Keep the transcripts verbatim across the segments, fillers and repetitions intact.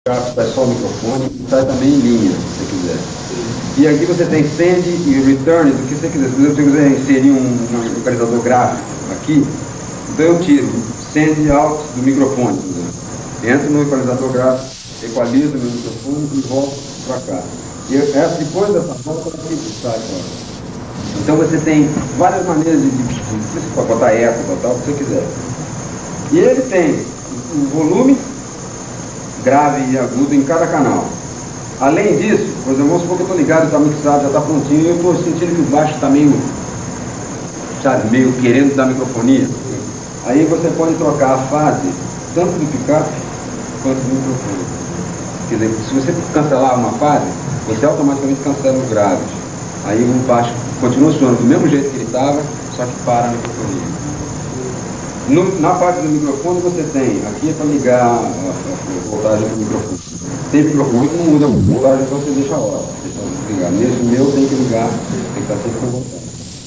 sai só o microfone e sai também em linha, se você quiser. E aqui você tem send e return, do que você quiser. Se você quiser inserir um, um localizador gráfico aqui, então eu tiro send out do microfone, por exemplo. Entro no equalizador gráfico, equalizo meu microfone e volto para cá. E essa, depois dessa volta, aqui sai fora. Então você tem várias maneiras de, de, de, de você pode botar eco, botar o que você quiser. E ele tem o volume grave e agudo em cada canal. Além disso, por exemplo, vamos supor que eu estou ligado, está mixado, já está prontinho, e eu estou sentindo que o baixo está meio, sabe, meio querendo dar microfonia. Aí você pode trocar a fase, tanto do picape quanto do microfone. Quer dizer, se você cancelar uma fase, você automaticamente cancela os graves. Aí o baixo continua soando do mesmo jeito que ele estava, só que para a microfonia. No, na parte do microfone você tem, aqui é para ligar a, a, a voltagem do microfone. Tem microfone que não muda a voltagem, então você deixa a hora. Ligar. Nesse meu tem que ligar, tem que estar sempre com voltagem.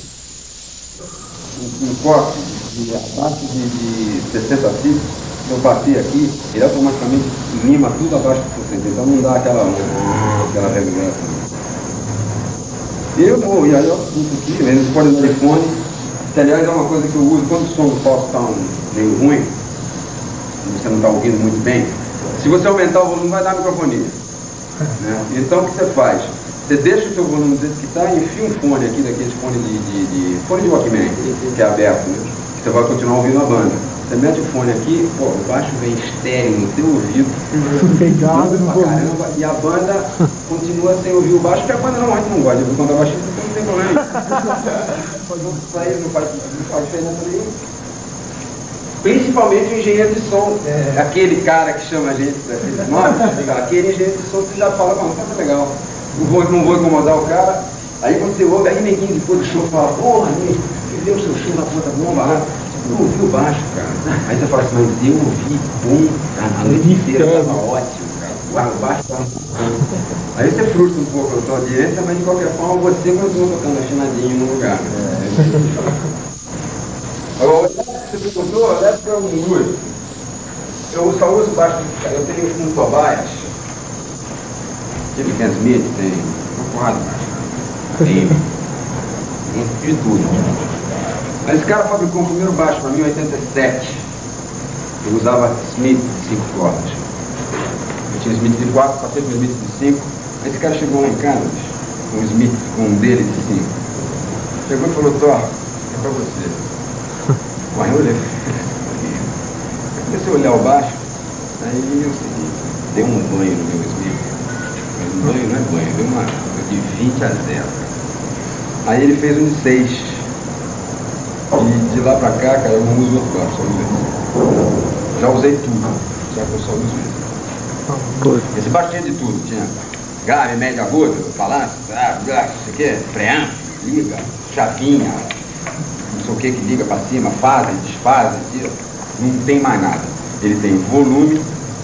Um, um corte de abaixo de, de sessenta fits, se eu bater aqui, ele automaticamente lima tudo abaixo de sessenta, então não dá aquela, aquela reverberação. E eu vou, e aí eu puxo aqui, eles podem no telefone, que aliás é uma coisa que eu uso quando o som do palco está um, meio ruim, você não está ouvindo muito bem. Se você aumentar o volume, vai dar microfonia. Né? Então o que você faz? Você deixa o seu volume do jeito que está e enfia um fone aqui, daqueles fone de, de, de fone de Walkman, que é aberto, né? Você vai continuar ouvindo a banda. Você mete o fone aqui, pô, o baixo vem estéreo no teu ouvido, pegado pra caramba, e a banda continua sem ouvir o baixo, porque a banda normalmente não gosta de ouvir quando a baixista, então não tem problema. Pra ele não faz, não faz diferença nenhuma. Principalmente o engenheiro de som, é. Aquele cara que chama a gente para esse nome, aquele engenheiro de som que já fala, não, tá legal, não vou, não vou incomodar o cara. Aí quando você ouve, aí neguinho depois do show fala, porra, você deu o seu show na ponta bomba lá, eu ouvi o baixo, cara. Aí você fala assim, mas eu ouvi bom, a noite inteira estava ótimo, cara, o baixo estava bom. Aí você frustra um pouco a sua audiência, mas de qualquer forma você continua tocando afinadinho no lugar. É. Agora, você perguntou, leve para um uso. Eu só uso baixo, eu tenho um Tobias, tive Ken Smith, tem uma porrada de baixo, tem de tudo. Mas esse cara fabricou o primeiro baixo para mim em oitenta e sete. Eu usava Smith de cinco cordas. Eu tinha Smith de quatro, passei para o Smith de cinco. Aí esse cara chegou lá em casa, com um Smith, com um dele de cinco. Chegou e falou, Thor, é para você. Mas eu olhei. Eu comecei a olhar o baixo, aí eu segui, dei um banho no meu Smith. Mas um banho não é banho, deu uma de vinte a zero. Aí ele fez um de seis. E de lá pra cá, cara, eu não uso outro baixo, só uso. Já usei tudo, só que eu só uso isso. Esse baixo tinha de tudo, tinha grave, médio, agudo, balanço, não sei o que, preamp, liga, chavinha, não sei o que que liga para cima, fase, desfase, tira. Não tem mais nada. Ele tem volume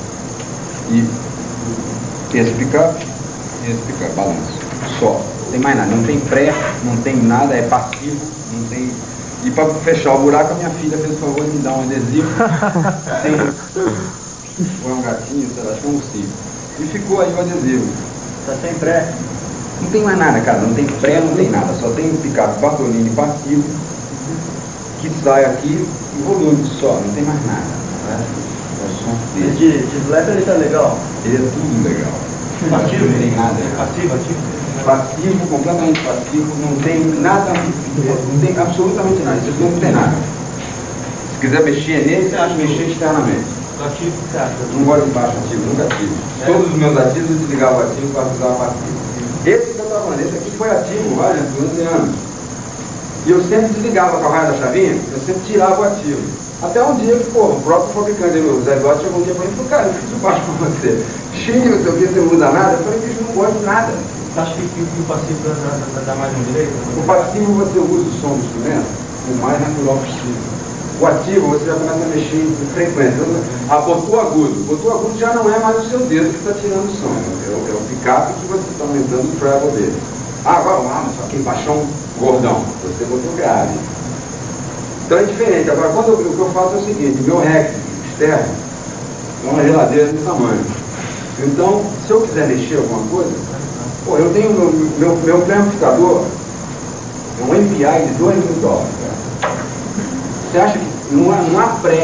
e esse picape e esse picape, balanço. Só. Não tem mais nada. Não tem pré, não tem nada, é passivo, não tem. E para fechar o buraco, a minha filha fez o favor de me dar um adesivo. Tem. Foi um gatinho, sei lá, acho que é um ursinho. E ficou aí o adesivo. Tá sem pré? Não tem mais nada, cara. Não tem pré, não tem nada. Só tem um picape Bartolini passivo que sai aqui e volume só, não tem mais nada. Né? É o som dele. De, de Black ele tá legal? Ele é tudo legal. Passivo? Não tem nada. Passivo, ativo? Passivo, completamente passivo, não tem nada, não tem absolutamente nada. Isso aqui não tem nada. Se quiser mexer nele, você acha mexer externamente. Ativo, você acha? Não gosto de baixo ativo, nunca tive. É. Todos os meus ativos eu desligava o ativo para usar o passivo. Esse que eu estava falando, esse aqui foi ativo vários anos. E eu sempre desligava a raia da chavinha, eu sempre tirava o ativo. Até um dia que, pô, o próprio fabricante, o Zé Góes, chegou um dia para mim e falou, cara, eu fiz o baixo para você. Cheio, não sei o que, você não usa nada. Eu falei, bicho, não gosto de nada. Você acha que o passivo dá, dá mais um direito? O passivo você usa o som do instrumento o mais natural possível. O ativo você já começa a mexer em frequência. Ah, botou agudo. Botou agudo já não é mais o seu dedo que está tirando o som. É o, é o picape que você está aumentando o treble dele. Ah, agora, ah, mas só aquele baixão gordão. Você botou grave. Então é diferente. Agora, quando eu, o que eu faço é o seguinte, o meu rec externo é uma geladeira desse tamanho. Então, se eu quiser mexer alguma coisa, pô, eu tenho meu, meu, meu pré-amplificador, é um M P I de dois mil dólares. Né? Você acha que não há, não há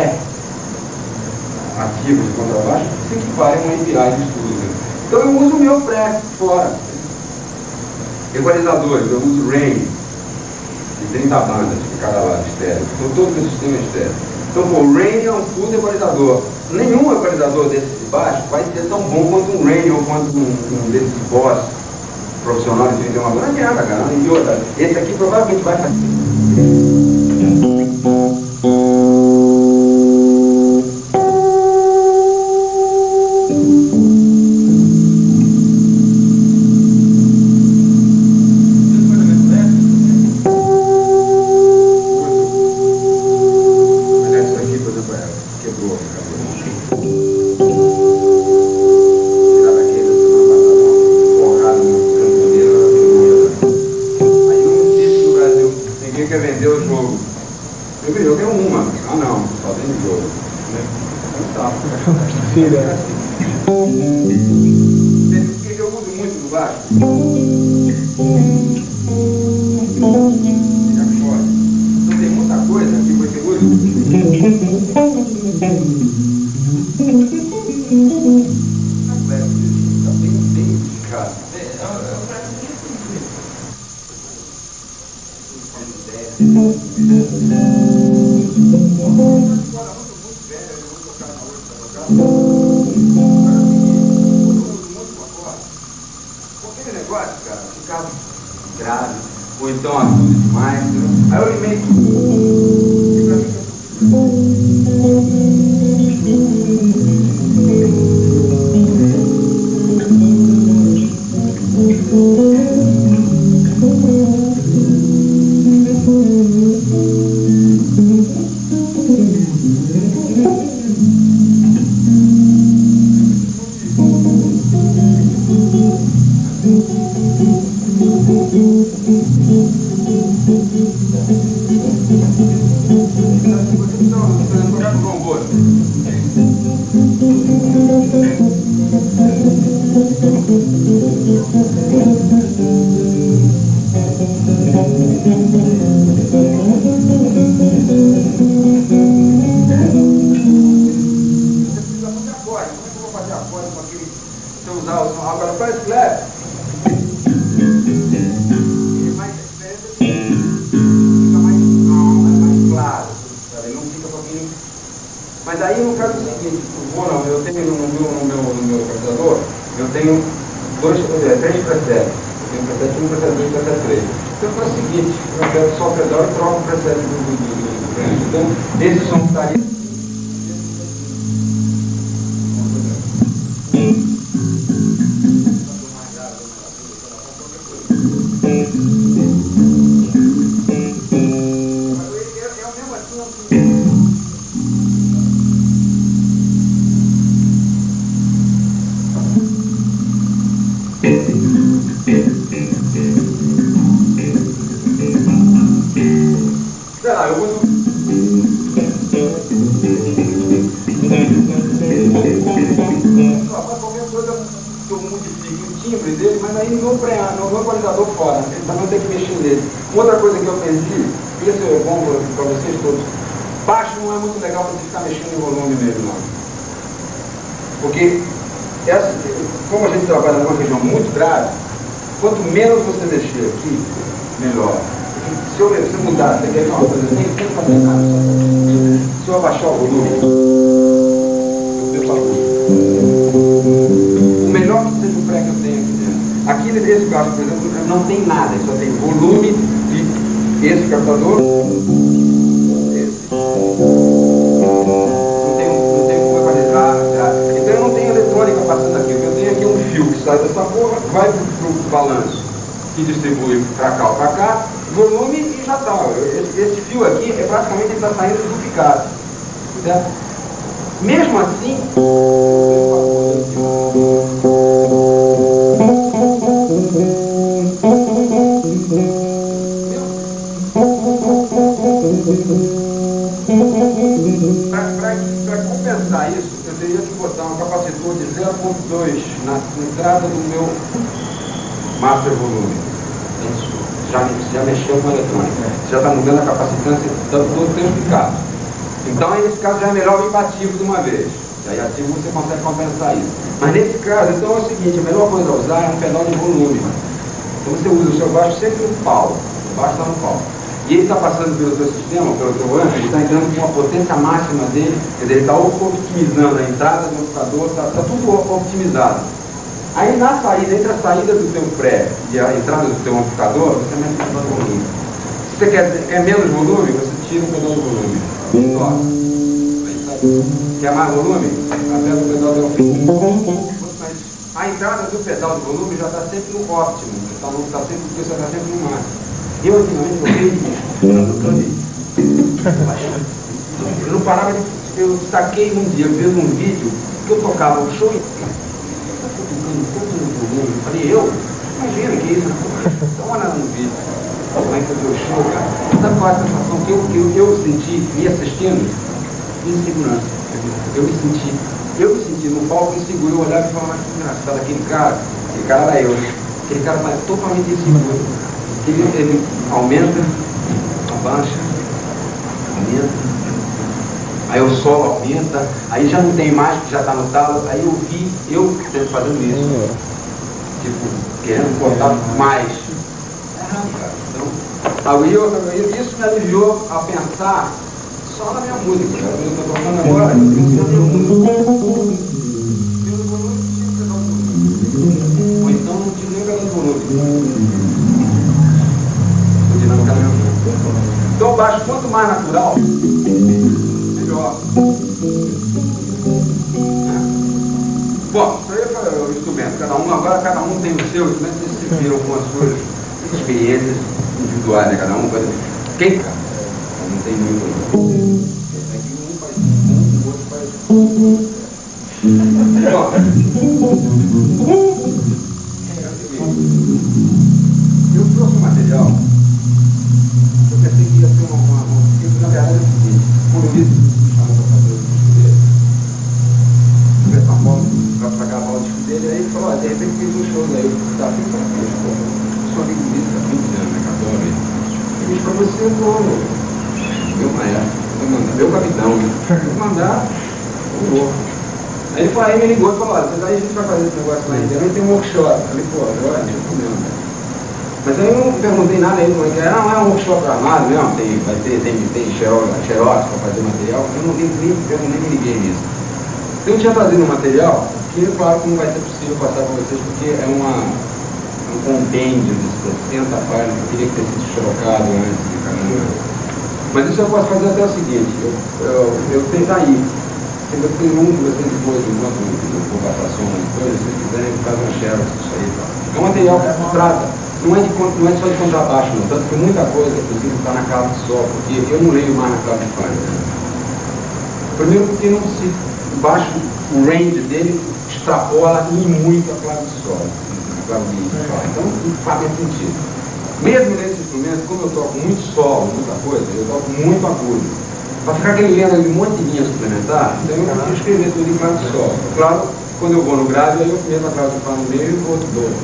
pré-ativo de contrabaixo que se equipare a um M P I de estudo? Né? Então eu uso o meu pré fora. Equalizadores, eu uso Rain, de trinta bandas de cada lado estéreo. Então todo o meu sistema é estéreo. Então, pô, o Rain é um puto equalizador. Nenhum equalizador desse de baixo vai ser tão bom quanto um Rain ou quanto um, um desses Boss profissional de trinta e uma bandas. Não adianta, cara. E outra, esse aqui provavelmente vai fazer. Outra coisa que eu aprendi, e isso é bom para vocês todos, baixo não é muito legal para você ficar mexendo em volume mesmo, não. Porque, essa, como a gente trabalha numa região muito grave, quanto menos você mexer aqui, melhor. Se eu, se eu mudar, você quer uma coisa, nem tem que fazer nada. Se eu abaixar o volume, eu faço. O melhor que seja o pré que eu tenho aqui dentro. Aqui nesse caso, por exemplo, não tem nada, só tem volume e esse captador. Esse. Não tem, não tem como equalizar. Então eu não tenho eletrônica passando aqui. Eu tenho aqui um fio que sai dessa porra, vai para o balanço, que distribui para cá ou para cá, volume e já está. Esse, esse fio aqui é praticamente ele está saindo duplicado. Certo? Mesmo assim, para compensar isso, eu teria que botar um capacitor de zero zero ponto dois na entrada do meu master volume. Já, já mexeu com a eletrônica. Já está mudando a capacitância do amplificado. Então, aí, nesse caso, já é melhor vir para ativo de uma vez. E aí, ativo você consegue compensar isso. Mas nesse caso, então é o seguinte, a melhor coisa a usar é um pedal de volume. Então você usa o seu baixo sempre no pau. O baixo está no pau. E ele está passando pelo seu sistema, pelo seu amp, ele está entrando com a potência máxima dele, quer dizer, ele está optimizando a entrada do amplificador, está tá tudo optimizado. Aí na saída, entre a saída do teu pré e a entrada do teu amplificador, você mete o pedal de volume. Se você quer é menos volume, você tira o pedal de volume. Quer mais volume? Aperta o pedal de volume. A entrada do pedal de volume já está sempre no óptimo, está tá sempre, você está sempre no máximo. Eu, ultimamente, eu fiz eu não parava de... Eu saquei um dia, eu vi um vídeo que eu tocava o show inteiro. Eu falei, eu? Imagina que isso, dá uma olhada no vídeo. Como é que foi o show, cara? Sabe qual é a sensação que eu, que eu, eu senti, me assistindo? Insegurança. Eu me senti, eu me senti no palco inseguro, eu olhava e falava, que engraçado, aquele cara, aquele cara era eu. Aquele cara está totalmente inseguro. Ele, ele aumenta, abaixa, aumenta, aí o solo aumenta, aí já não tem mais, porque já está no talo, aí eu vi, eu fazendo isso, tipo, querendo cortar mais. Então, aí eu, isso me aliviou a pensar só na minha música, eu estou tocando agora, eu penso na minha música. Ou então não tinha nem pedal de volume. Então o baixo, quanto mais natural, melhor. Bom, isso aí é o instrumento, cada um, agora cada um tem o seu instrumento, vocês se viram com as suas experiências individuais, né? Cada um pode... Quem? Não tem muito. Um faz um, o outro faz Bom, eu trouxe um material. Eu pensei que ia ser uma, uma, uma porque na verdade é o seguinte, quando eu vi me chamou para fazer o disco dele, eu fui São Paulo para gravar o disco dele, aí ele falou, ó, de repente fiz um show daí, tá fim para frente, pô, eu sou amigo dele há vinte anos, né, adoro ele. Ele disse para você, pô, meu maestro, meu capitão, né? Vou mandar, eu vou. Aí ele falou, aí me ligou e falou, ó, aí a gente vai fazer esse negócio lá em Belém, tem um workshop. Eu falei, pô, agora é tipo mesmo, né? Mas aí eu não perguntei nada aí, como é que é, não, é um workshop armado mesmo, tem, vai ter, tem, tem xerox para fazer material, eu não nem, eu nem me liguei nisso. Eu tinha trazido um material que, claro, que não vai ser possível passar para vocês, porque é uma, um compêndio de sessenta páginas, eu queria que tenha sido xerocado antes de caramba. Mas isso eu posso fazer até o seguinte, eu, eu, eu tentar ir. Se vocês um de vocês depois, enquanto eu vou passar a soma depois, se vocês quiserem, faz um xerox disso aí. Tá? É um material que se trata. Não é, de, não é só de contrabaixo, não. Tanto que muita coisa, inclusive, está na clave de sol, porque eu não leio mais na clave de fá. Né? Primeiro porque não se, o baixo, o range dele extrapola e muito a clave de sol, a clave de fá. Então não faz sentido. Mesmo nesse instrumento, como eu toco muito solo, muita coisa, eu toco muito agudo. Para ficar aquele lendo ali um monte de linha suplementar, então eu preciso escrever tudo em clave de sol. Claro, quando eu vou no grave, aí eu meto a clave de fá no meio e o outro dou.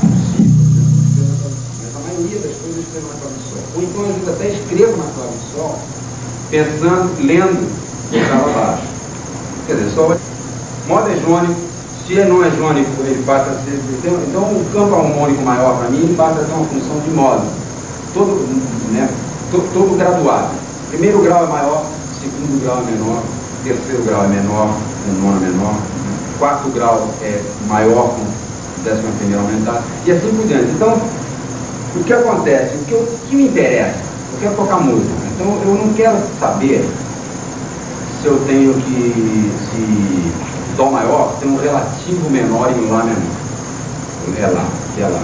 Das coisas que escrevo na clave de sol. Ou então, às vezes, até escrevo na clave de sol, pensando, lendo o cara abaixo. Quer dizer, sol modo é jônico, se ele não é jônico, ele passa a ser. Então, o campo harmônico maior para mim, ele passa a ter uma função de modo. Todo, né, todo, todo graduado. Primeiro grau é maior, segundo grau é menor, terceiro grau é menor, nono é menor, quarto grau é maior, com décima primeira aumentada, e assim por diante. Então, o que acontece? O que, eu, o que me interessa? Eu quero tocar música. Então eu não quero saber se eu tenho que, se Dó maior tem um relativo menor em Lá menor. É Lá, que é Lá.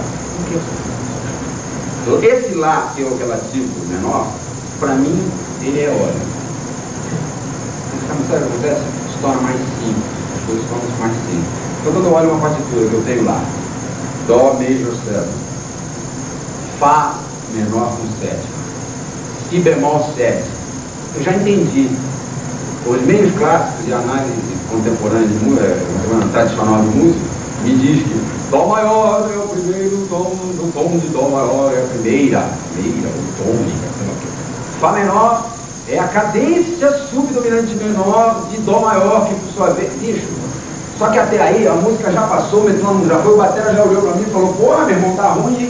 Então esse Lá, que é o relativo menor, para mim, ele é óleo. Sabe o que acontece? Se torna mais simples. As coisas se tornam mais simples. Então quando eu olho uma partitura que eu tenho lá, Dó major sétimo, Fá menor com sétima, Si bemol sete. Eu já entendi. Os meios clássicos de análise contemporânea, de, é, tradicional de música, me diz que Dó maior é o primeiro tom, do tom de Dó maior é a primeira, primeira, ou tônica, sei lá o quê. Fá menor é a cadência subdominante menor de Dó maior, que por sua vez, bicho. Só que até aí a música já passou, o metrônomo já foi, o batera já olhou pra mim e falou, porra, meu irmão, tá ruim.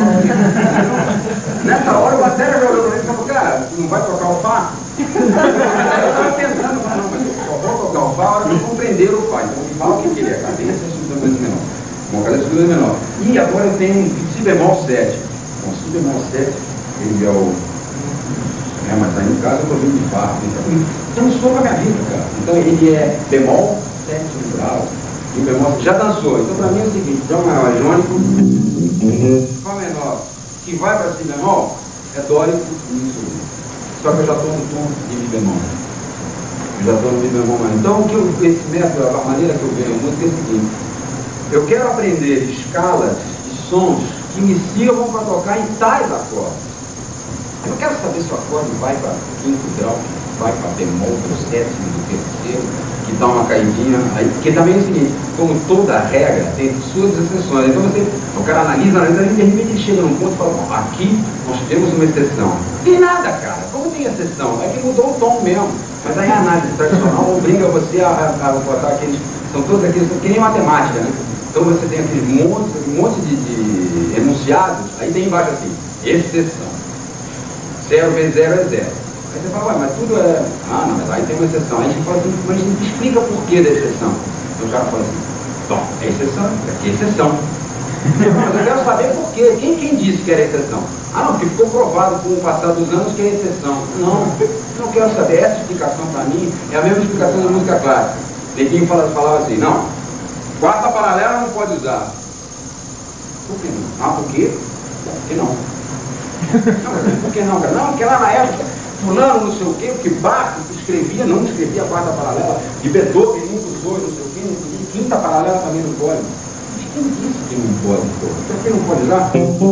Nessa hora o batera já olhou pra mim e falou, cara, não vai tocar o Fá? Eu tava pensando, não, mas eu só vou tocar o Fá a hora que eu compreender o Fá. Então o Fá o que que ele é? Cadência subdominante menor. Uma cadência subdominante menor. E agora eu tenho um Si bemol sete. Bom, Si bemol sete, ele é o... É, mas aí no caso eu tô vindo de Fá. Então não sou pra minha vida, cara. Então ele é bemol, sétimo grau, e o bemol já dançou. Então para mim é o seguinte, Dó maior é jônico, Fá menor, que vai para Si bemol, é dórico e Mi. Só que eu já estou no tom de Mi bemol. Eu já estou no Mi bemol. Então o que eu, esse método, a maneira que eu vejo a música é o seguinte, eu quero aprender escalas de sons que me sirvam para tocar em tais acordes. Eu não quero saber se o acorde vai para quinto grau, vai para bemol, para o sétimo do terceiro, que dá uma caidinha, aí, porque também é o seguinte, como toda regra tem suas exceções, então você, o cara analisa, analisa, e de repente ele chega num ponto e fala, bom, aqui nós temos uma exceção. Tem nada, cara, como tem exceção? É que mudou o tom mesmo, mas aí a análise tradicional obriga você a, a, a botar aqueles, são todos aqueles, que nem matemática, né? Então você tem aquele monte, um monte de, de enunciados, aí tem embaixo assim, exceção. Zero vezes zero é zero. Aí você fala, ué, mas tudo é... Ah, não, mas aí tem uma exceção. Aí a gente fala assim, mas a gente explica por que da exceção. Então o cara fala assim, bom, é exceção, aqui é exceção. Mas eu quero saber por quê. Quem, quem disse que era exceção? Ah, não, porque ficou provado com o passar dos anos que é exceção. Não, eu não quero saber. Essa explicação para mim é a mesma explicação da música clássica. Neguinho falava, falava assim, não, quarta paralela não pode usar. Por que não? Ah, por quê? Por que não? Não, por que não, cara? Não, porque lá na época, fulano, não sei o quê, porque Bach escrevia, não escrevia a quarta paralela, e Beethoven nunca usou, não sei o quê, e quinta paralela também não pode. Mas quem disse que não pode, pô? Por que não pode usar?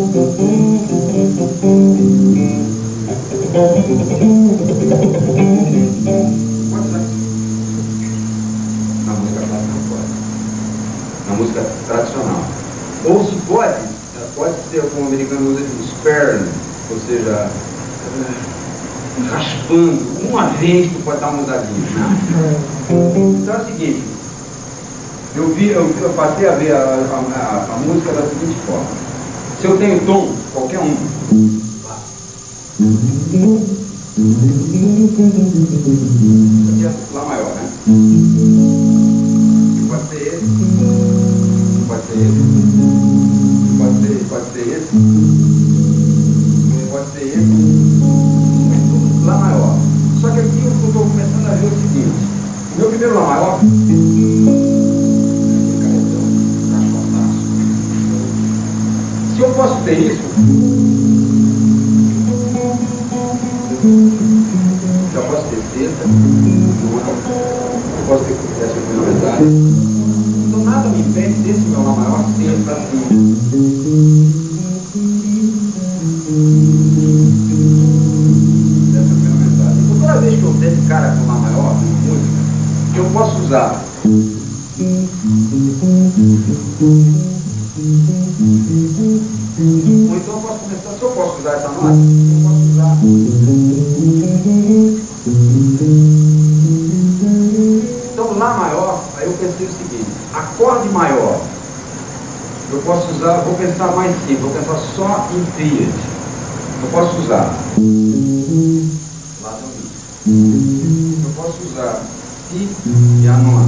Pode usar. Na música clássica não pode. Na música tradicional. Ou se pode, pode ser, como o americano usa, sparing, ou seja, raspando, uma vez tu pode dar uma musadinha. Então é o seguinte, eu, vi, eu, eu passei a ver a, a, a, a música da seguinte forma. Se eu tenho tom, qualquer um, Lá. Aqui é Lá maior, né? E pode ser esse, pode ser esse. Pode ser, pode ser esse, pode ser esse, Lá maior. Só que aqui eu estou começando a ver o seguinte, o meu primeiro Lá maior, se eu posso ter isso, já posso ter sexta, eu posso ter essa prioridade. Então nada me impede desse meu Lá maior ser para cima. Essa é a primeira mensagem. Então toda vez que eu der esse cara com Lá maior, numa música, eu posso usar ou então eu posso começar, se eu posso usar essa nota, eu posso usar então Lá maior, aí eu pensei o seguinte, acorde maior, eu posso usar, vou pensar mais simples, vou pensar só em tríade. Eu posso usar Lá também. Eu posso usar Si e a nona.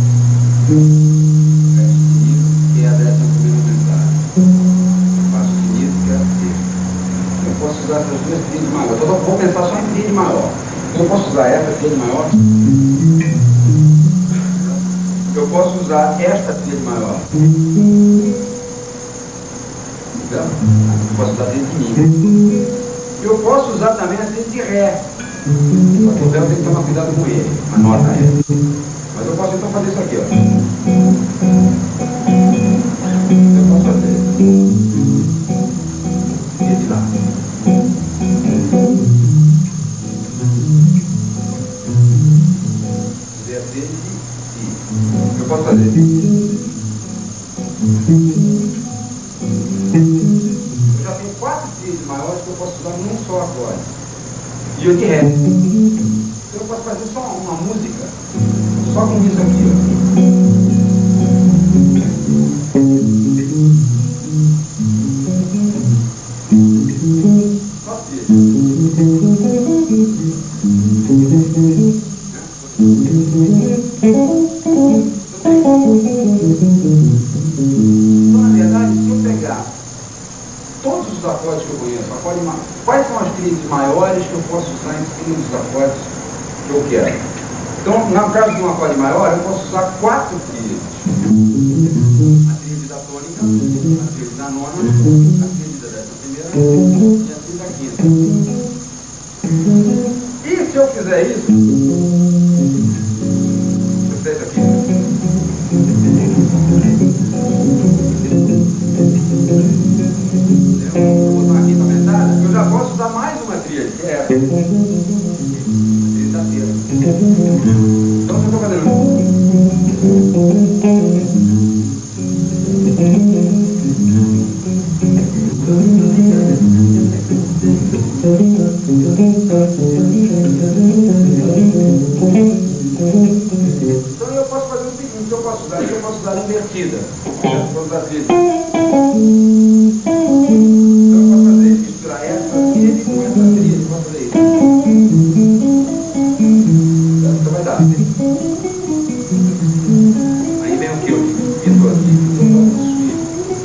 Que é a décima primeira mensagem. Eu faço seguido, que é a sexta. Eu posso usar essas duas tríades maiores. Eu vou pensar só em tríade maior. Eu posso usar essa tríade maior. Eu posso usar esta tríade maior. Eu posso usar tríade de Mi. Eu posso usar também a tríade de Ré. Só que o Ré eu tenho que tomar cuidado com ele. Anota ele. Mas eu posso então fazer isso aqui, ó. Eu posso fazer esse lá. Fazer a tríade de Si. fazer. Eu já tenho quatro tríades maiores que eu posso usar num só acorde. E o de ré. Então eu posso fazer só uma música, só com isso aqui, ó. Então, na verdade, se eu pegar todos os acordes que eu conheço, acorde ma... quais são as tríades maiores que eu posso usar em cima dos acordes que eu quero? Então, no caso de um acorde maior, eu posso usar quatro tríades. A tríade da tônica, a tríade da nona, a tríade da décima primeira e a tríade da quinta. E se eu fizer isso, eu fizer isso aqui, eu vou botar aqui na metade, eu já posso usar mais uma tríade, que é essa. A tríade da terça. Então, se eu estou fazendo então eu posso fazer o seguinte, eu posso usar, eu posso usar invertida. Eu posso usar tríade. Então eu posso fazer, misturar essa tríade com essa tríade, eu posso fazer isso. Então vai dar. Aí vem o que eu pinto aqui, eu posso construir.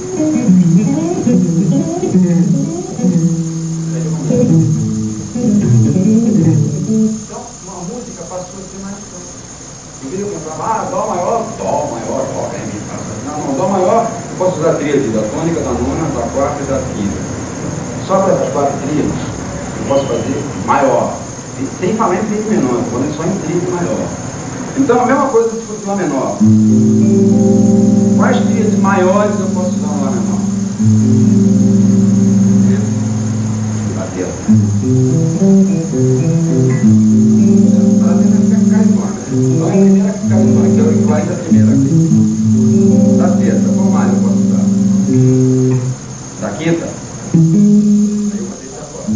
Então, uma música passou a ser mais fácil. Eu queria pensar, ah, Dó maior, Dó maior, Dó, Ré, Mi, Fá, Sol. Não, não, Dó maior, eu posso usar a tríade da tônica, da nona, da quarta e da quinta. Só para essas quatro tríades, eu posso fazer maior. Sem falar em tríade menor, estou falando só em tríade maior. Então, a mesma coisa se fosse Lá menor. Quais tríades maiores eu posso usar no Lá menor? Lá terça. Lá terça fica caritona, né? Lá a primeira que caritona, que é o igual da primeira aqui. Da terça, qual mais eu posso usar? Da quinta? Aí eu vou deixar fora.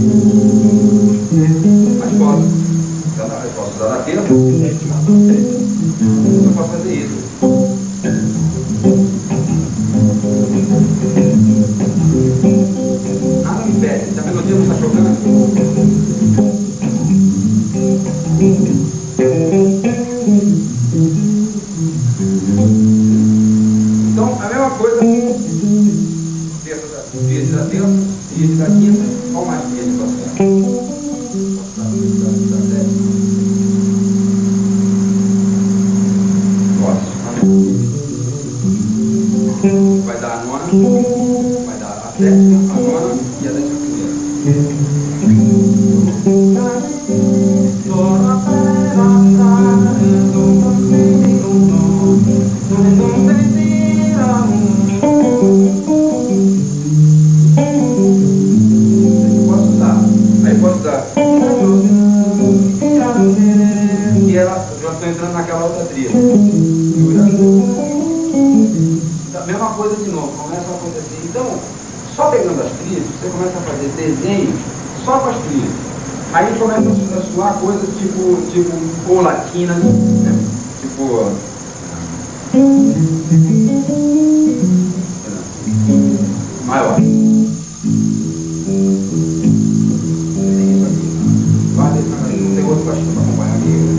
Mas posso. Eu posso usar da terça? Eu posso fazer isso. Nada me impede. Se a melodia não está chocando, então, a mesma coisa, terça da tríade da terça, tríade da quinta, qual mais tríade posso dar? Posso dar tríade da décima? Posso. Vai dar a nona, vai dar a sétima, a nona e a décima primeira. E ela, eu já estou entrando naquela outra tríade. A mesma coisa de novo, começa a acontecer. Então, só pegando as tríades, você começa a fazer desenhos só com as tríades. Aí começa a soar coisas tipo, tipo ou latinas, né? Tipo. Maior. Tem outro baixinho para acompanhar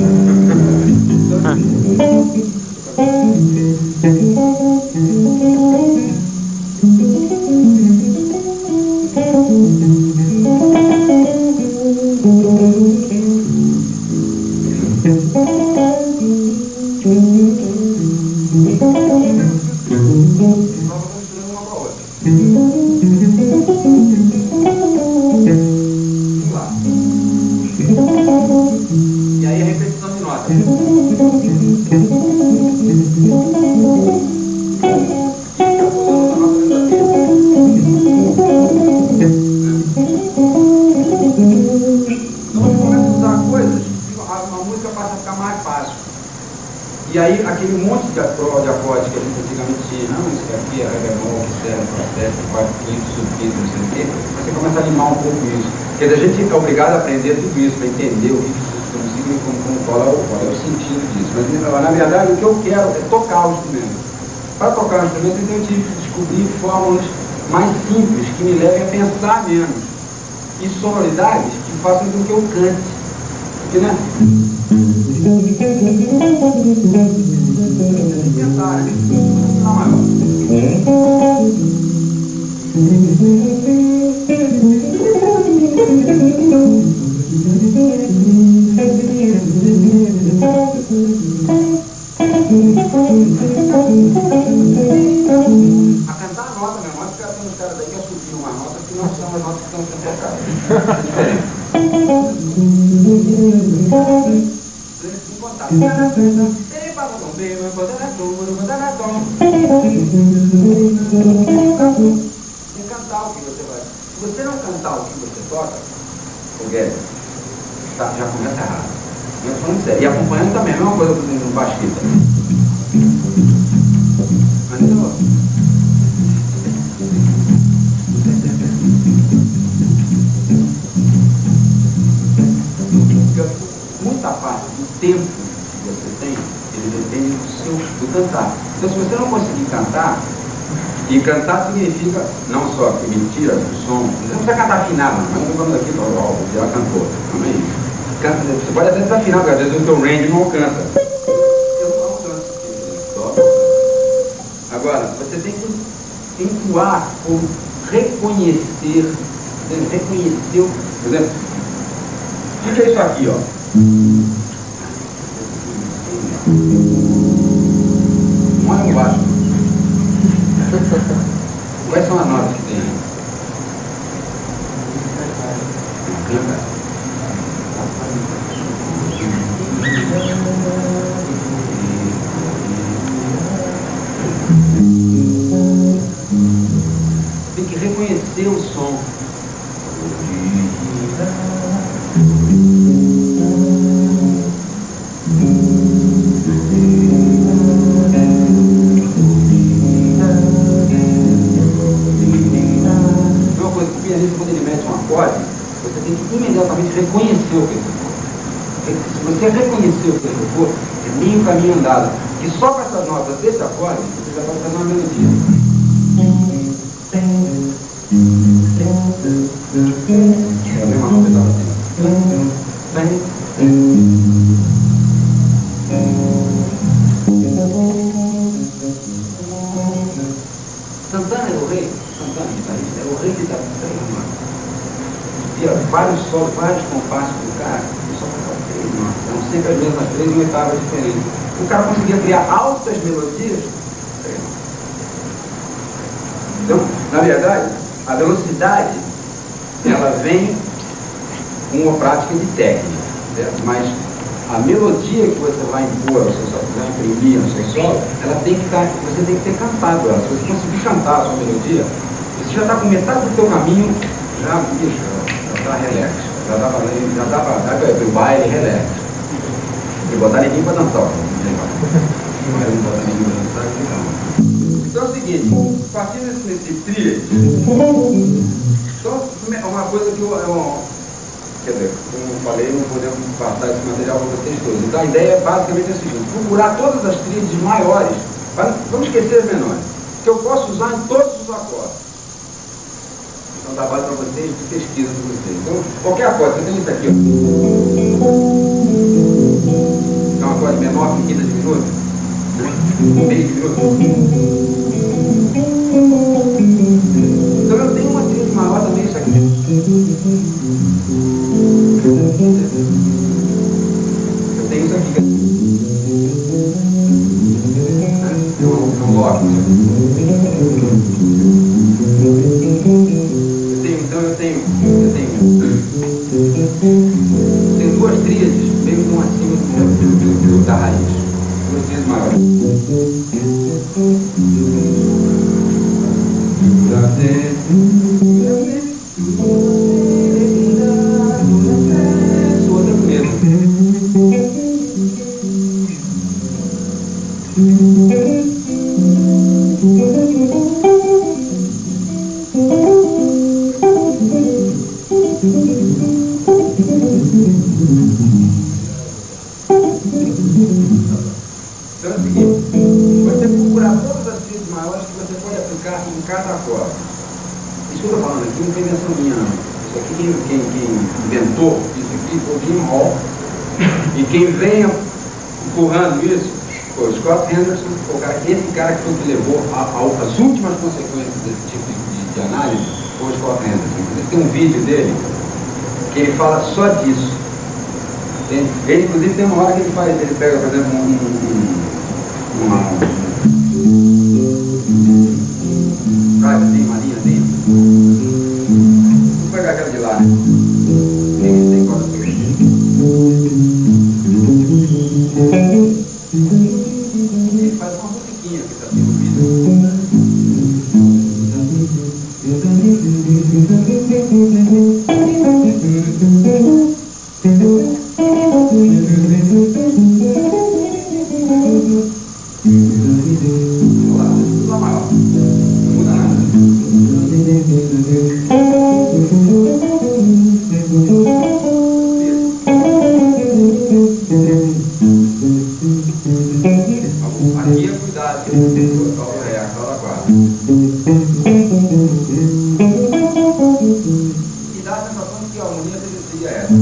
e aí a repetição de notas. Então você começa a usar coisas que a música passa a ficar mais fácil. E aí aquele monte de acorde, de acorde aqui, a ré bemol, que serve para sétima, quarta, quinta, subquinta, não sei o quê, você começa a limar um pouco isso. Porque a gente fica obrigado a aprender tudo isso, para entender o que isso significa, como, como, qual, é o, qual é o sentido disso. Mas, na verdade, o que eu quero é tocar o instrumento. Para tocar o instrumento, então eu tive que descobrir fórmulas mais simples, que me levem a pensar menos. E sonoridades que façam com que eu cante. Porque, né? Pensar, né? Não, maior. A cantar a nota, meu irmão, os caras, os caras daí que assumiram uma nota que não são as notas que estão sendo tocadas. É diferente. Tem que cantar o que você vai. Se você não cantar o que você toca, o Guedes, tá, já começa errado. Eu falando sério. E acompanhando também, a mesma coisa no baixista. Mas eu... Muita parte do tempo que você tem, ele depende do seu do cantar. Então, se você não conseguir cantar, e cantar significa não só que mentira do som, você não precisa cantar afinado, mas eu estou falando aqui para o já cantou, também. Você pode até desafinar, porque às vezes o seu range não alcança. Eu não alcanço. Agora, você tem que entoar ou reconhecer, reconhecer, por exemplo, o que é isso aqui, ó? Olha o baixo. Quais são as notas que tem aí? Canta. Tem que reconhecer o som. Você tem que imediatamente reconhecer o que ele for. Se você reconhecer o que ele for, é meio caminho andado. E só com essas notas desse acorde, você já pode fazer uma melodia. É a mesma nota que eu estava tendo. Santana é o rei? Santana é o rei que está três vários solos, vários compassos do cara, e só tocava três notas. Então sempre as mesmas três em oitavas diferentes. O cara conseguia criar altas melodias. Então, na verdade, a velocidade ela vem com uma prática de técnica, certo? Mas a melodia que você vai impor ao seu solo, vai imprimir ao seu solo, ela tem que estar, você tem que ter cantado ela. Se você conseguir cantar a sua melodia, você já está com metade do seu caminho, já, bicho, já está relax, já dá para já dá para o baile relax. E botar ninguém para dançar, não botar ninguém para dançar, não. Então é o seguinte, partindo desse, desse tríade, então uma coisa que eu, eu quer dizer, como eu falei, não podemos passar esse material para vocês todos. Então a ideia é basicamente a seguinte: procurar todas as tríades maiores, para, vamos esquecer as menores, que eu posso usar em todos os acordes. Então trabalho para vocês, de pesquisa para vocês. Então, qualquer acorde, você tem isso aqui, ó. É um acorde menor que quinta diminuta, meio diminuto. Então eu tenho uma tríade maior também, isso aqui. Eu tenho isso aqui. É um bloco. Então eu tenho, eu tenho, tenho duas tríades, meio que um acima do, da raiz, duas tríades maiores. Outra primeiro. você pode aplicar em cada acorde. Isso que eu estou falando aqui não tem invenção minha, não. Isso aqui, quem, quem, quem inventou isso aqui foi o Jim Hall. E quem vem empurrando isso foi o Scott Henderson, o cara, esse cara que foi que levou a, a, as últimas consequências desse tipo de, de análise foi o Scott Henderson. Inclusive tem um vídeo dele que ele fala só disso. Ele, ele inclusive tem uma hora que ele faz, ele pega, por exemplo, um, um, uma, vai assim, uma linha assim. Vou pegar aquela de lá, né? Tem, tem corda por aqui. Ele faz uma musiquinha que está sendo ouvida. Lá maior, não muda nada. Aqui é cuidado, o ré, a cauda quatro. E dá a sensação de que a harmonia seria essa.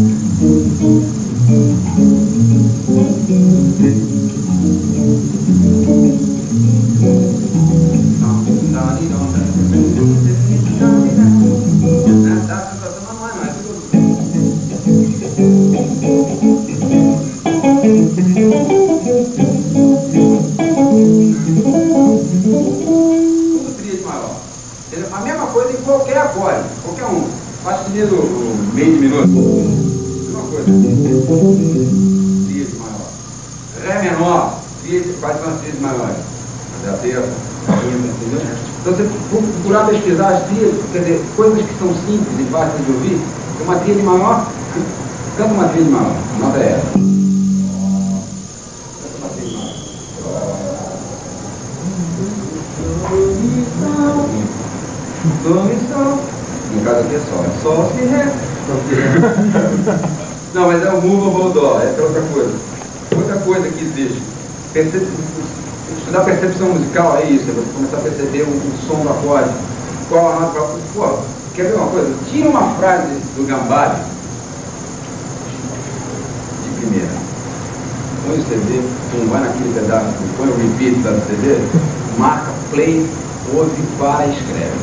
A mesma coisa em qualquer acorde, qualquer um. Faço primeiro o meio de minuto. Mesma coisa. Tríade maior. Ré menor, tríade, quais são as tríades maiores? A terça, a quinta, entendeu? Então você procurar pesquisar as tríades, quer dizer, coisas que são simples e fáceis de ouvir. Uma tríade maior, canta uma tríade maior. A nota é essa. Canta uma tríade maior. Dó, mi, sol. No caso aqui é sol. É sol, si, ré. Não, mas é o movable ou dó. Essa é outra coisa. Outra coisa que existe. Percep... Estudar percepção musical é isso. É você começar a perceber o, o som do acorde. Qual a nota. Pô, quer ver uma coisa? Tira uma frase do Gambale de primeira. Põe o C D, um vai naquele pedaço, põe o repeat da C D, marca play, ouve, para e escreve.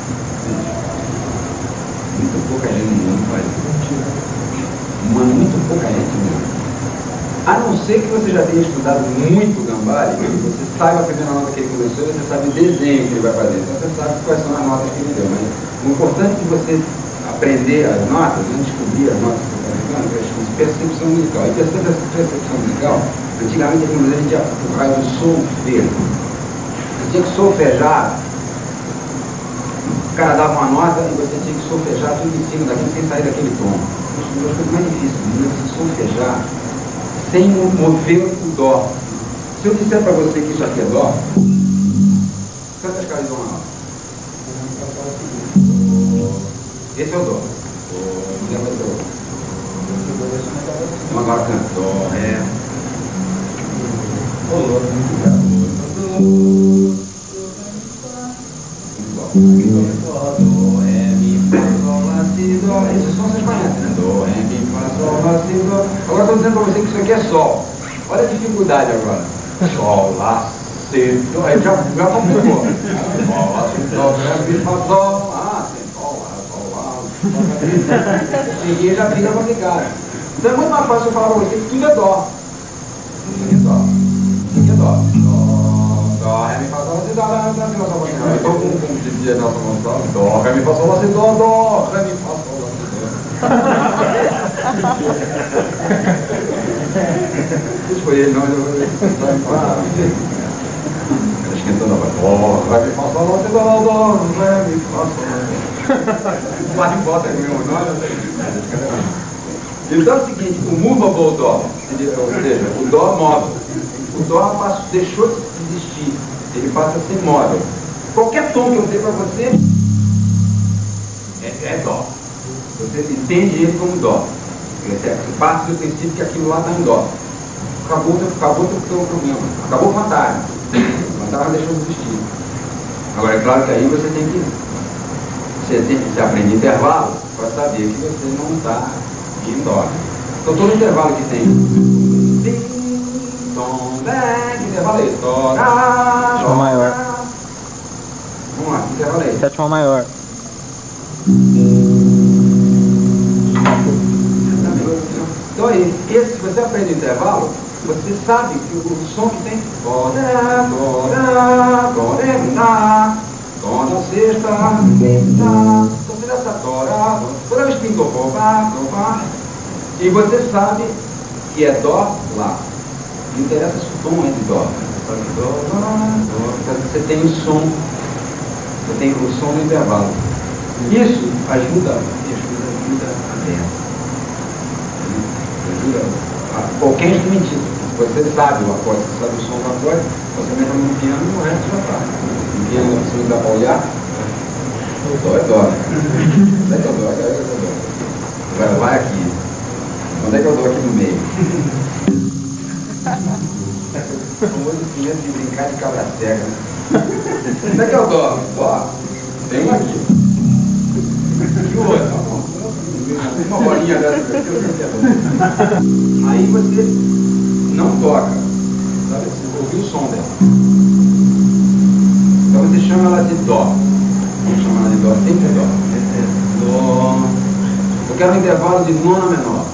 Muito pouca gente não faz isso. Mas muito pouca gente mesmo. A não ser que você já tenha estudado muito Gambale, você saiba a primeira nota que ele começou, você sabe o desenho que ele vai fazer, então você sabe quais são as notas que ele deu. Mas o importante é que você aprender as notas, não descobrir as notas que você está jogando, é a percepção musical. E percepção, percepção musical, antigamente a gente ia por causa do solfejo. Você tinha que solfejar. O cara dava uma nota e você tinha que solfejar tudo em cima daquilo sem sair daquele tom. Uma das coisas mais difíceis é você solfejar sem mover o dó. Se eu disser para você que isso aqui é dó, canta as caras de uma nota. Esse é o dó. Então agora canta dó, ré. Dó. Dó, ré, mi, fá, sol, lá, si, dó. Esses sons vocês conhecem, né? Dó, ré, mi, fá, sol, lá, si, dó. Agora estou dizendo para você que isso aqui é sol. Olha a dificuldade agora. Sol, lá, si, dó. Aí já, já complicou. Sol, lá, si, dó, ré, mi, fá, sol. Ah, tem sol, lá, sol, lá. Ninguém já fica complicado. Então é muito mais fácil eu falar para você que tudo é dó. Tudo é dó. Tudo é dó. Dó, ré, mi, fá, sol, lá, si, dó, lá, lá, si, dó, sol, lá, si, dó. Eu estou com como dizia Nelson Gonçalves. Dó, ré, mi, fá, sol, lá, si, dó, dó, ré, mi, fá, sol, lá, si, dó. Isso foi ele, não, eu estava esquentando a voz. Dó, ré, mi, fá, sol, lá, si, dó, dó, ré, mi, fá, sol, lá, si, dó. Lá de bota aqui mesmo, não. Então é o seguinte, o movable dó, ou seja, o dó móvel. O dó passa, deixou de existir, ele passa a ser móvel. Qualquer tom que eu dei para você é, é dó. Você entende ele como dó. Você parte do princípio que aquilo lá está em dó. Acabou o acabou teu problema. Acabou o fantasma. O fantasma deixou de existir. Agora, é claro que aí você tem que, você tem que aprender intervalo para saber que você não está em dó. Então, todo intervalo que tem tom, dé, que intervalo é esse? Dó, dá, Sétima maior. Vamos lá, que intervalo é esse? Sétima maior. Então aí, esse, se você aprende o intervalo, você sabe que o, o som que tem dó, dá, dó, dá, dó, ré, dá, dó na sexta, dá, então você já sabe dó, dá, dó, toda vez que tem dó, dó, dá, dó, dá, e você sabe que é dó, lá. Não interessa se o tom é de dó. Dó, dó, dó, você tem o som, você tem o som do intervalo. Isso ajuda, ajuda, ajuda a dentro. A qualquer instrumentista. Você sabe o acorde, você sabe o som do acorde, você mexe no piano, não é, já está. No piano você não dá para olhar, dó é dó. Onde é que eu dou? Onde é que eu dou? Agora vai aqui. Onde é que eu dou aqui no meio? O famoso instrumento de brincar de cabra cega. Onde é que eu dou? Dó? Tem um aqui. E o outro? Uma bolinha dessa aqui, aí você não toca, sabe? Você ouviu o som dela. Então você chama ela de dó. Vamos chamar ela de dó, sempre dó. Dó. Eu quero um intervalo de nona menor.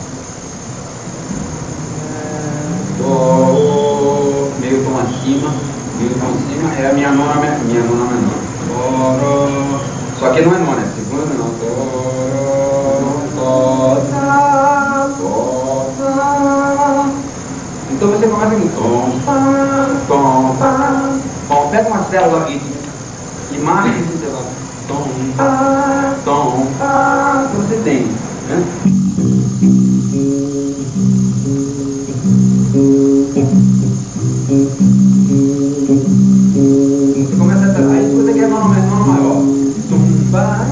Dó, meio tom acima, meio tom acima, é a minha nona, minha nona menor. Dó, só que não é nona, é segunda menor. Dó, então você começa com tom, tom, tom, pega uma célula rítmica e marca esse intervalo. Tom, tom, então você tem, né? Você começa a ter, aí se você quer nona menor maior, tum, ba,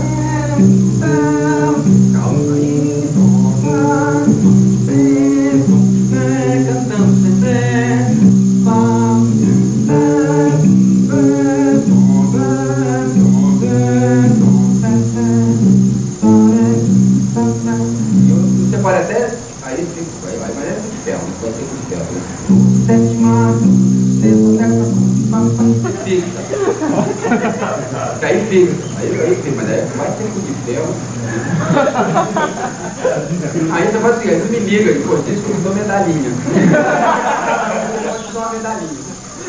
calma aí, tom, ba, tum, be, tum, be, cantando sempre, ba, be, be, tum, be, tum, be, tum, be, be, você pode até, aí fica, aí vai, mas é de ferro, vai ter de ferro, sétima, sexta, fixa. Aí fica, aí, aí fica, mas aí vai ter de ferro. Aí você faz assim, aí você me liga, e pô, diz que eu te dou medalhinha. Eu te dou uma medalhinha.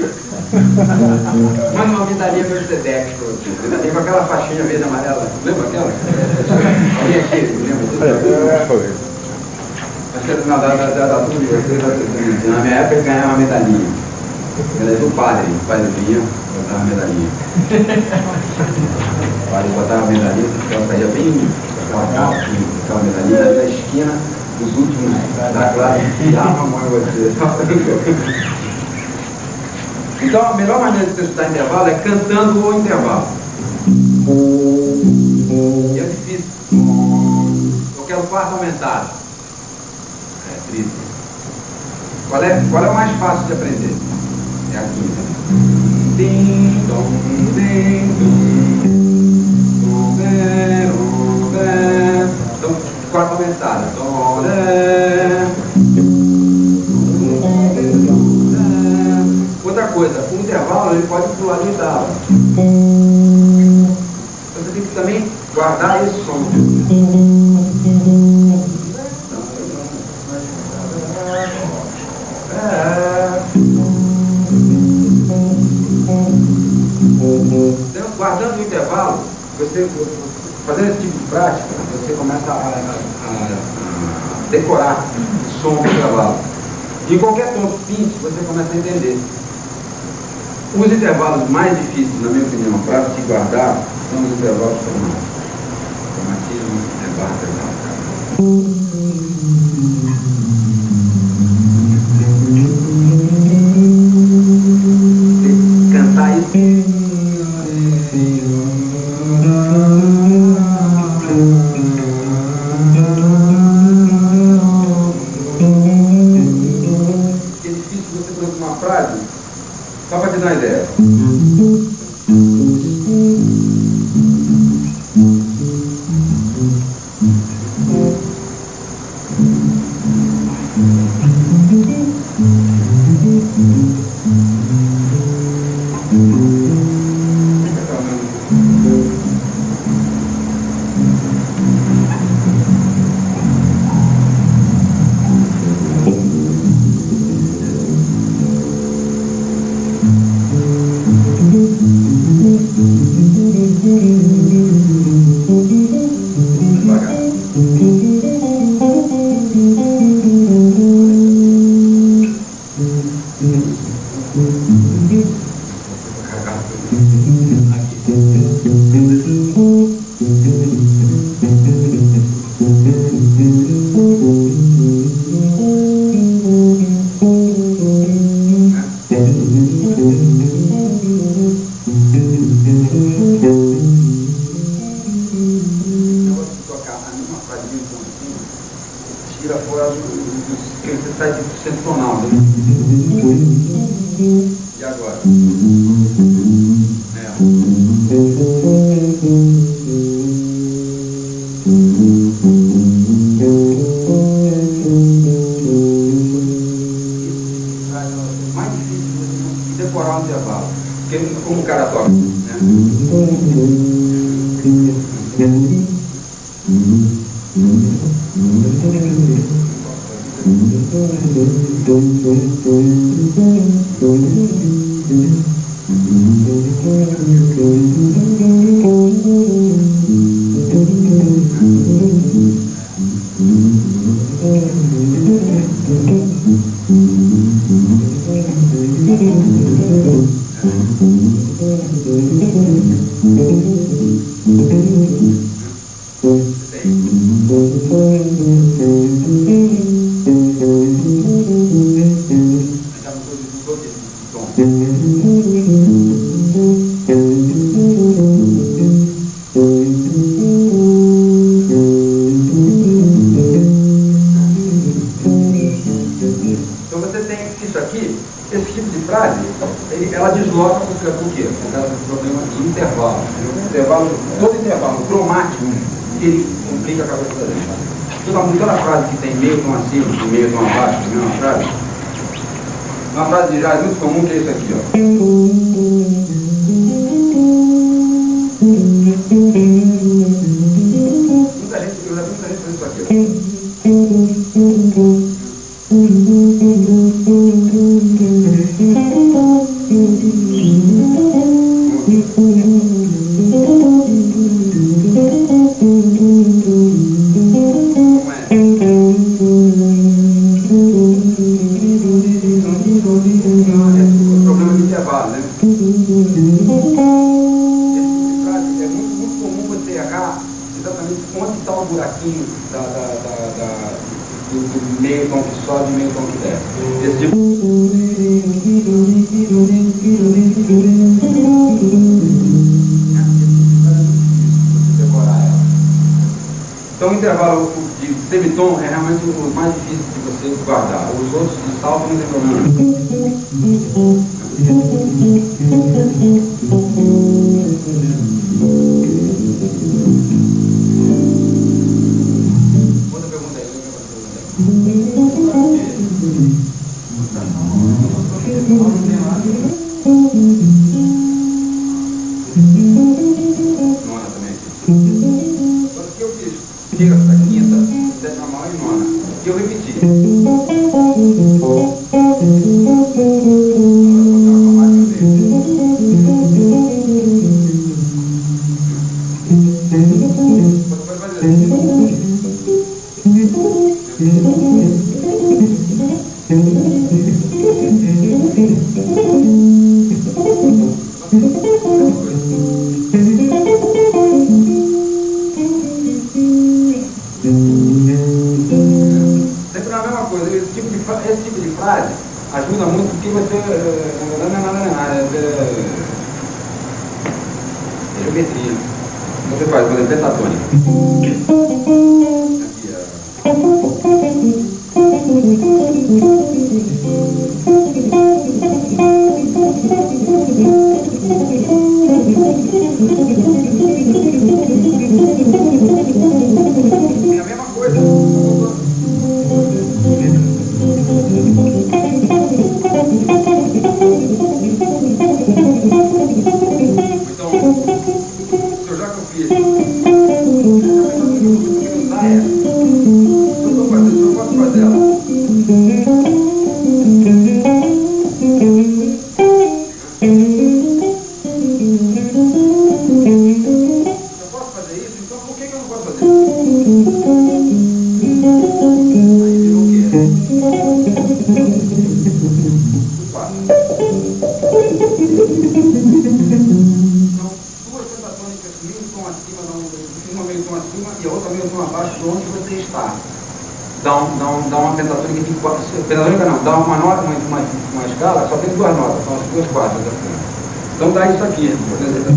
Manda uma medalhinha para você dextro. Medalhinha com aquela faixinha verde e amarela. Lembra aquela? Alguém aqui, lembra? Acho que na da tudo de vocês, na minha época ele ganhava uma medalhinha. Era do padre, o padre vinha, botava a medalhinha. O padre botava a medalhinha, ela saía bem aquela aquela medalhinha na esquina, os últimos da classe, dava a mão em você. Então a melhor maneira de você estudar intervalo é cantando o intervalo. E é difícil. Eu quero quarto aumentado. É triste. Qual é, qual é o mais fácil de aprender? É a quinta. Dim, dom, dim, dom, dé, dom, dé. Então, quarta aumentada. Dom, dé. Outra coisa, o intervalo ele pode pular de oitava. Você tem que também guardar esse som. Então, guardando o intervalo, você, fazendo esse tipo de prática, você começa a, a, a decorar o som do intervalo. Em qualquer tom simples, você começa a entender. Os intervalos mais difíceis, na minha opinião, para se guardar, são os intervalos cromáticos. Cromatismo é barra intervalo. Cantar isso. É difícil você colocar uma frase, só para te dar uma ideia. Devagar. Tira fora que você sai de cento tonal, né? E agora? É. Mais difícil de decorar o intervalo. Porque como o cara toca, né? Então você tem isso aqui, esse tipo de frase, ele, ela desloca por, por quê? Por causa do problema de intervalo. intervalo todo intervalo cromático, ele complica a cabeça da gente. Toda, toda frase que tem meio tom acima e meio tom abaixo, a mesma frase, uma frase de jazz muito comum que é isso aqui, ó. Muita gente, eu já vi muita gente fazendo isso aqui, ó. Problema de intervalo, né? Esse tipo de frase é muito, muito comum você errar exatamente onde está o buraquinho da, da, da, da, do, do meio tom que sobe e meio tom que desce. Esse tipo... Então o intervalo de semitom é realmente o mais difícil de você guardar. Os outros de salto não tem problema. Outra pergunta aí, nona também. O que eu fiz? Tira essa quinta, sétima mão e nona. E eu repeti. Pode fazer assim. Sempre a mesma coisa, esse tipo, de, esse tipo de frase ajuda muito porque você é geometria. Você faz, por exemplo, pentatônica. É a mesma coisa. Então, se eu já que eu fiz, eu estou fazendo, eu posso fazer ela. Thank you. meio tom acima, dá um, uma meio tom acima e a outra meio tom abaixo de onde você está. Dá, um, dá, um, dá uma pentatônica de quatro. Pentatônica não, dá uma nota, uma, uma, uma escala, só tem duas notas, são as duas quartas assim. Então dá isso aqui, por exemplo.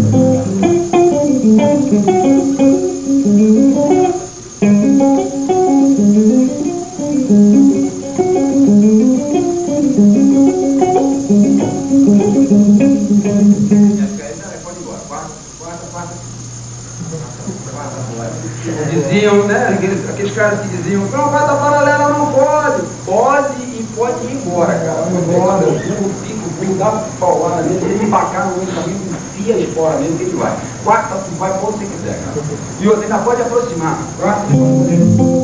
Diziam, né, aqueles, aqueles caras que diziam, não, quarta paralela não pode, pode e pode ir embora, cara, pode embora, o pico, o dá uma paulada nele, ele embacar no meio do caminho, enfia a espora nele, que ele vai. Quarta, tu vai pra onde você quiser, cara. E outra, ainda pode aproximar. Quarta, você pode fazer.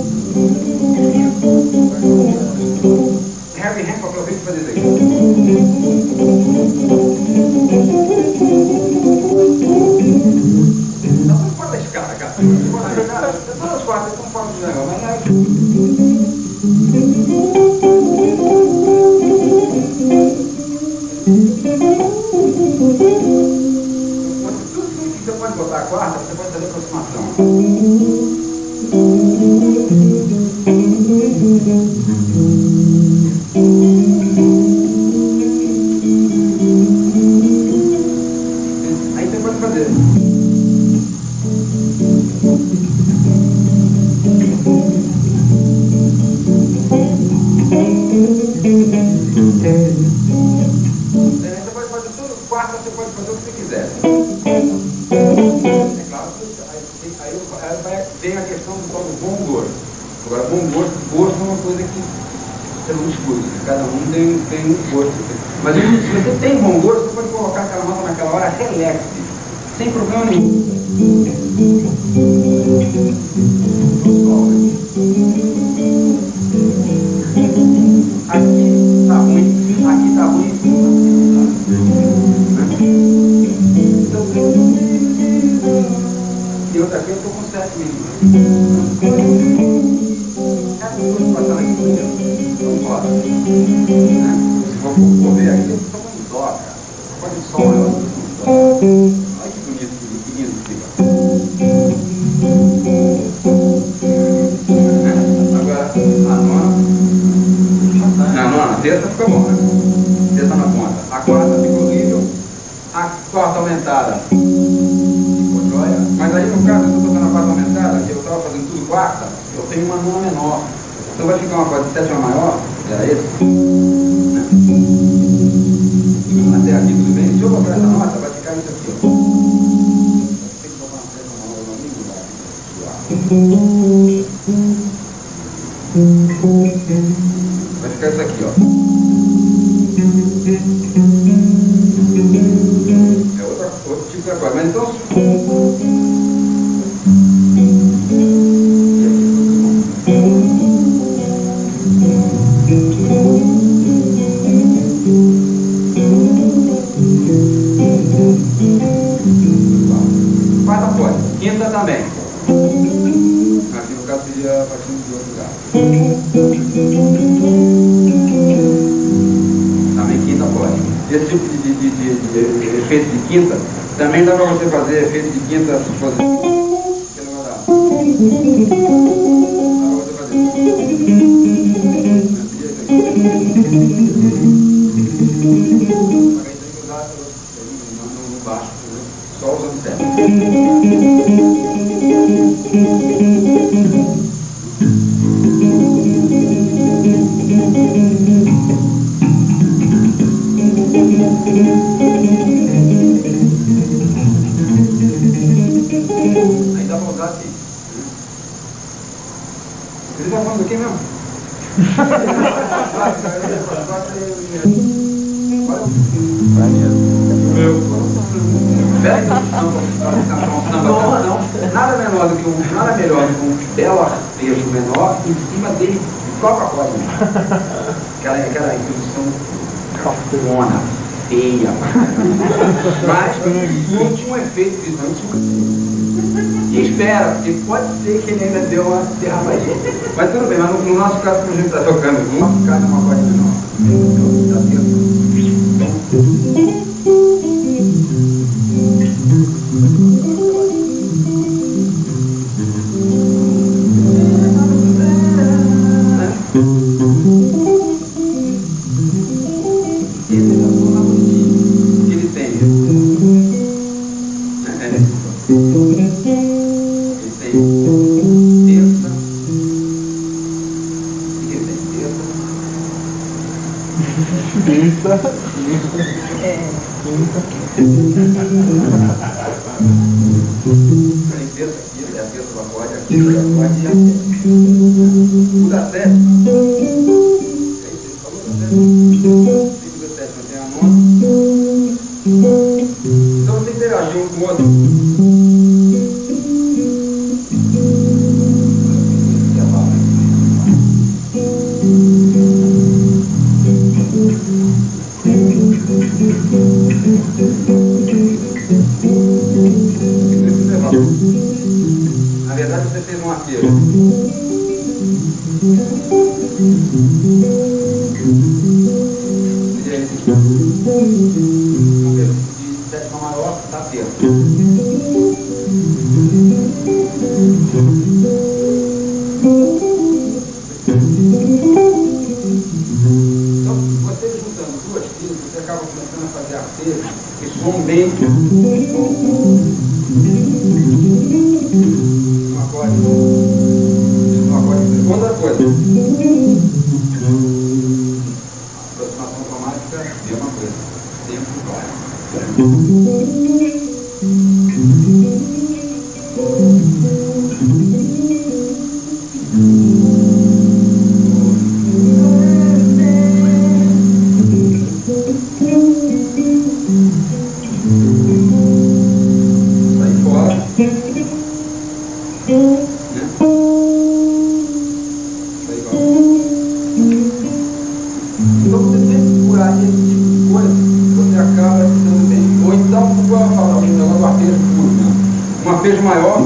Heavy hand, aproveita pra fazer isso aqui. Cara, cara, todas as quartas estão fora do negócio, mas é... Tudo que você pode botar a quarta, você pode fazer aproximação. Aí você pode fazer. Você pode fazer tudo, quarta você pode fazer o que você quiser. É claro que aí, aí, aí vai, vem a questão do, do bom gosto. Agora, bom gosto, gosto é uma coisa que você não escuta, cada um tem, tem um gosto. Mas se você tem bom gosto, você pode colocar aquela nota naquela hora relax, sem problema nenhum. Aqui tá ruim, aqui tá ruim. E outra aqui eu tô com sete milímetros. Essa coisa passando aqui por dentro. Vamos embora. Se for ver aqui, eu tô com dó, cara. Pode só olhar. Olha que bonito, que lindo que fica. Agora, a nona. Na nona, a terça fica bom, né? Terça na ponta. A quarta fica horrível. A quarta aumentada ficou jóia. Mas aí no caso, eu estou tocando a quarta aumentada, que eu estava fazendo tudo quarta, eu tenho uma nona menor. Então vai ficar uma quarta de sétima maior, era esse. Né? Até aqui tudo bem. Se eu botar essa nota, vai ficar isso aqui, ó. Tem que botar uma sétima maior no amigo, vai ficar isso aqui, ó. É outra, outro tipo de acorde. Mas então... Quarta pode. Quinta também. Aqui no caso seria a partir de outro lugar. Também quinta pode. Esse tipo de, de, de, de, de efeito de quinta, também dá para você fazer efeito de quinta se fazer. Que não vai dar. Dá para você fazer. Mas aí tem que usar no baixo, só usando certo. Aí dá pra usar assim. Ele tá falando aqui mesmo? Nada menor do que um, nada melhor do que um belo arpejo menor em cima dele toca a corda. Aquela, aquela introdução cafona, feia, mas curte um efeito visual. E espera, porque pode ser que ele ainda deu uma derramadinha. Mas tudo bem, mas no, no nosso caso, como a gente está tocando, no nosso caso é uma corda menor. Então, tá certo. Ele tem terça. O que ele tem? Terça. Quinta. É. Quinta. Tem terça aqui, é a terça do acorde, a quinta do acorde e a sete. O da sete. Cinco da sete, tem a nona. Então você interagir um com o outro. Na verdade você fez um apelo. De sétima maior da terça. Então, você juntando duas pilhas, você acaba começando a fazer apelos que soam bem no acorde. No acorde. Outra coisa. Aproximação cromática, mesma coisa. Tempo igual. Sai fora. Né? Sai igual. Então você tem que procurar esse tipo de coisa, você acaba se dando bem. Ou então, como eu falo, um negócio do arpejo puro, né? Um arpejo maior,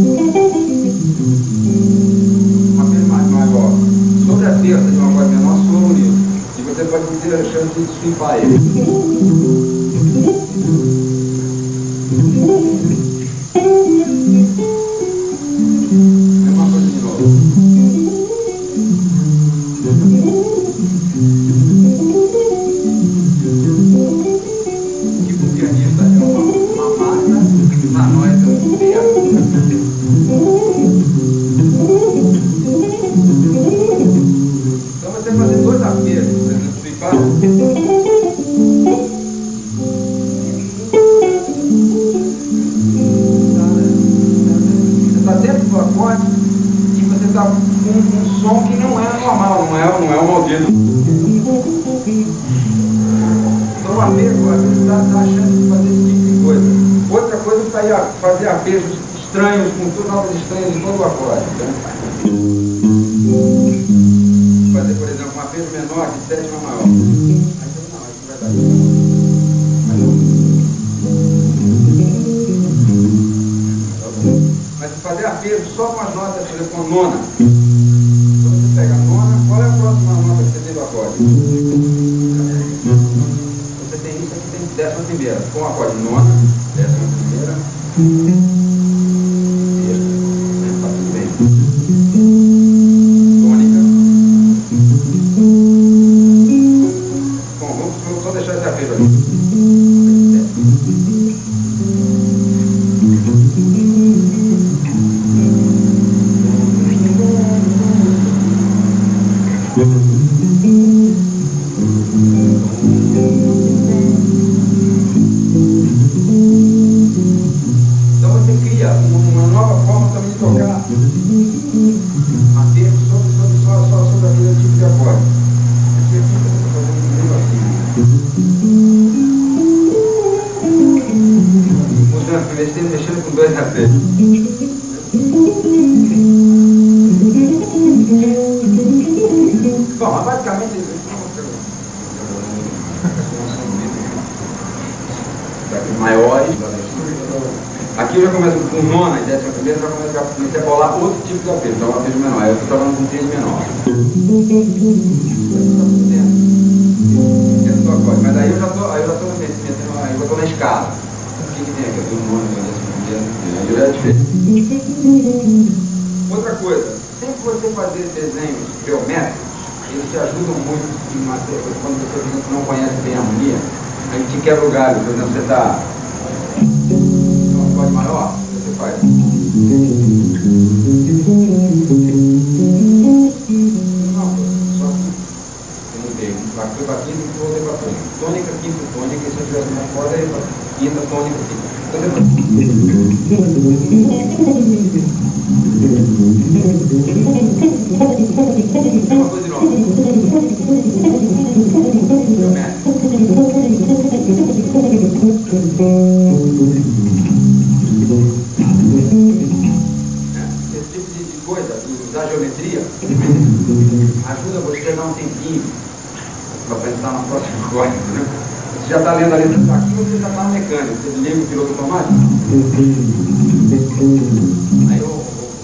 um arpejo mais maior, sobre a terça de uma voz menor, soa bonito. E você pode ter a chance de swipar ele. Mesma coisa de novo. Tipo, o pianista é uma, uma máquina, na nós é um ferro. Então você fazer dois apelos, por exemplo, swipar. Você está dentro do acorde e você está com um som que não é normal, não é, não é um maldito. Então o apego, às vezes, dá, dá a chance de fazer esse tipo de coisa. Outra coisa é sair a fazer apegos estranhos, com tudo notas estranhas em todo o acorde. Né? Fazer, por exemplo, um apego menor de sétima maior. Aí você não, aí vai dar isso. Mas fazer apego só com as notas, por exemplo, com a nona. Então você pega a nona, qual é a próxima nota que você tem do acorde? Você tem isso aqui, tem décima primeira. Com o acorde nona, décima primeira. Sexta, tá tudo bem. Tônica. Bom, vamos só deixar esse apego aqui. Então você cria uma nova forma também de tocar apego sobre, sobre, só, só sobre aquele tipo de acorde. Aqui aqui você está fazendo um negocinho. Mostrando que você mexendo com dois apegos. Bom, mas basicamente maiores. Aqui eu já começo com nona e décima primeira, já começo a, comecei a bolar outro tipo de apelo, então apelo menor. Eu estou trabalhando com três menor. Mas daí eu já estou metendo, aí eu estou na escala. O que que tem aqui? Eu tenho um nona, décima primeira, aí já é diferente. Outra coisa, sempre que você fazer desenhos geométricos, eles te ajudam muito em matéria, quando você não conhece bem a harmonia, a gente quebra o galho. Por exemplo, você está num acorde maior, você você faz? Não, só assim. Eu mudei. Foi para quinta e voltei para tônica. Tônica, quinta, tônica, e se eu tivesse uma corda, aí para quinta, tônica, quinta. Então depois. Uma coisa de novo. Meu mestre. Esse tipo de coisa, usar geometria, ajuda você a dar um tempinho para pensar na próxima coisa, né? Você já está lendo a letra aqui, você já está no mecânico, você liga o piloto automático. Aí eu...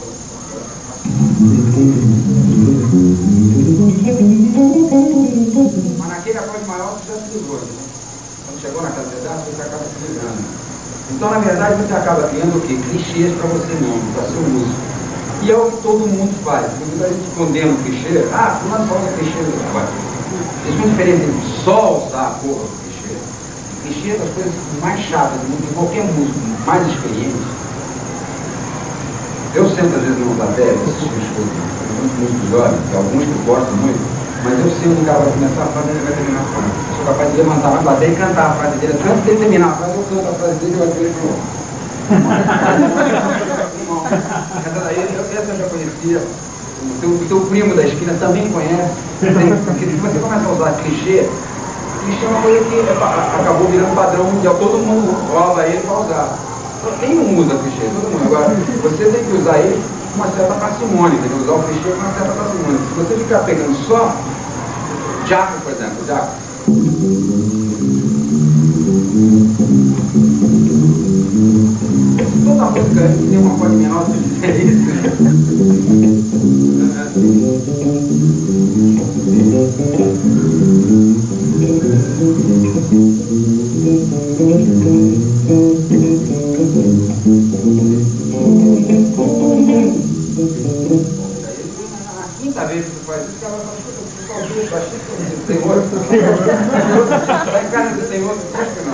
Mas naquele acorde maior você já se ligou, né? Quando chegou naquela pedaço, você acaba se ligando. Então, na verdade, você acaba criando o quê? Clichês para você mesmo, para seu uso. E é o que todo mundo faz. Quando a gente condena o clichê, ah, fulano fala clichê do trabalho. Existe uma diferença entre só usar a porra do clichê. O clichê é das coisas mais chatas do mundo, de qualquer músico mais experiente. Eu sento às vezes no plateia, assistindo muitos músicos jovens, que alguns que eu gosto muito, mas eu sei o cara vai começar a frase e ele vai terminar a frase. Eu sou capaz de levantar na plateia e cantar a frase dele. Antes dele terminar a frase, eu canto a frase dele e vai ter ele pronto. Essa daí, essa eu já conhecia. O teu, o teu primo da esquina também conhece. Porque se você começa a usar clichê, clichê é uma coisa que é, acabou virando padrão mundial. Todo mundo rouba ele para usar. Quem não usa clichê? Todo mundo. Agora, você tem que usar ele com uma certa parcimônia, tem que usar o clichê com uma certa parcimônia. Se você ficar pegando só Jaco, por exemplo, Jaco. Toda música que tem uma acorde menor, você dizer isso. A quinta vez que você faz isso, o cara vai falar, escuta, você só ouviu o baixista, tem outro. Vai em casa, você tem outro, acho que não.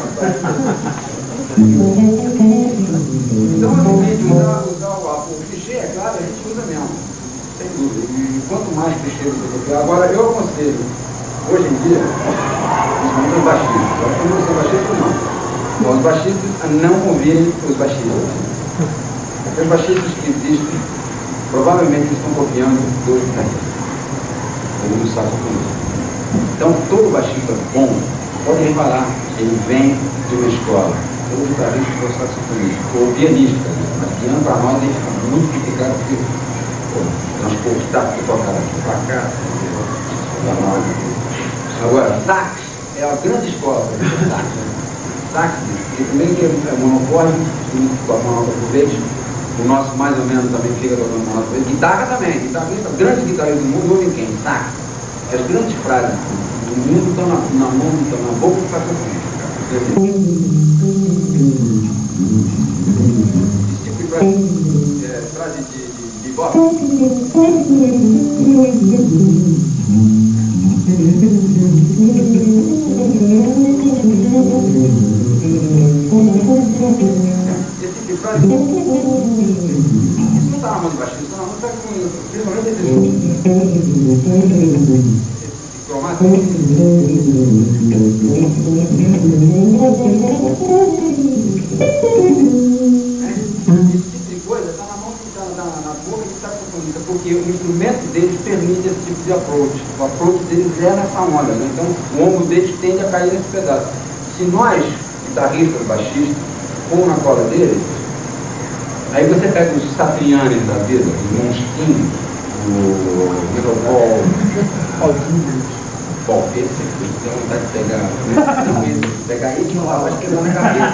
Então, no vídeo, usar, usar o, o clichê, é claro, a gente usa mesmo, sem dúvida. E quanto mais clichê você for. Agora, eu aconselho, hoje em dia, principalmente os baixistas, eu não sou baixista, não. Bom, os baixistas não ouvirem os baixistas. Porque os baixistas que existem, provavelmente estão copiando dois guitarristas, ou um saxofonista. Então, todo baixista bom, pode reparar, ele vem de uma escola. Todo guitarrista foi saxofonista, ou pianista, né? Mas piano para nós ele fica muito complicado, porque pô, transportar que tocar daqui para cá, para nós. Agora, sax é a grande escola para sax. Né? Sax, porque primeiro que é monocórdio, com a monocórdio por vez, o nosso mais ou menos também fica tocando monocórdio por vez. Guitarra também, guitarrista, grandes guitarristas do mundo ouvem quem? Sax. As grandes frases do mundo estão na, na mão, estão na boca do saxofonista. Esse tipo de frase, é, frase de, de, de bop. Esse tipo de frase, isso não está na mão de baixista, isso está na mão de saxofonista, principalmente esse cromático. Esse tipo de coisa está na mão, está na, na boca do saxofonista, porque o instrumento deles permite esse tipo de approach. O approach deles é nessa onda, né? Então o ombro deles tende a cair nesse pedaço. Se nós, guitarristas, baixistas, for na cola deles, aí você pega os Satrianes da vida, os Monsquinhos, o Metropol, bom, esse aqui, tem vontade de pegar, não, esse, pegar ele e não vai quebrar na cabeça.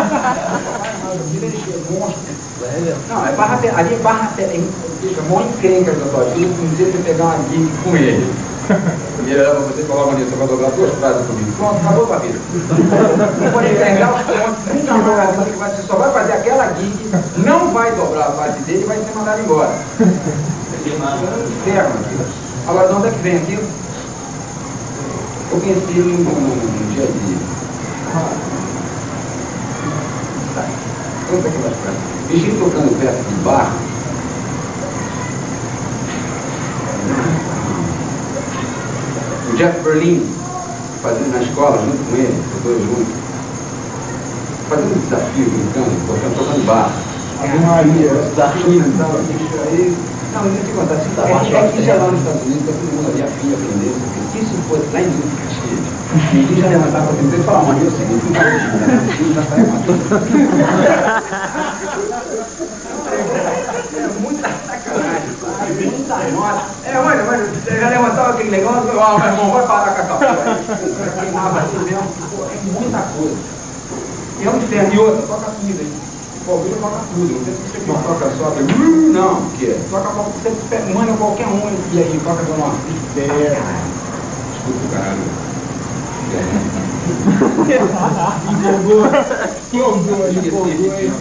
Não, é barra, ali é barra, é mó encrenca da tua vida, um dia você pegar uma gig com ele. Primeiro era você falar uma você vai dobrar duas frases comigo. Pronto, acabou a vida. Não pode entregar os pontos, nunca mais, você só vai fazer aquela gig, não vai dobrar a frase dele e vai ser mandado embora. Inferno aquilo. Agora, de onde é que vem aquilo? Eu conheci ele no, no dia a dia. Conta aquelas frases. Vi gente tocando perto de bar. O Jeff Berlin, fazendo na escola, junto com ele, os dois juntos, fazendo um desafio, brincando, tocando, tocando bar. A Maria, desafio, tal, isso aí. Não, mas deixa eu te contar, se tá, é, é que já lá nos Estados Unidos, todo mundo ali afim aprender, se isso fosse lá em Duque Castilho, ninguém já levantava para tentar e falava, mas é o seguinte, não vai já está matando. É muita sacanagem, sabe? Muita nota. É, olha, mas você já levantava aquele negócio, ó, meu irmão, vai parar com essa porra. Queimava assim mesmo, pô, é muita coisa. E é um inferno, e outra, toca tudo, hein? Pô, vira toca tudo, não sei se você quer toca só, não, porque toca você manda qualquer um e aí toca de uma ideia. Desculpa o caralho. empolgou, empolgou, empolgou, hein?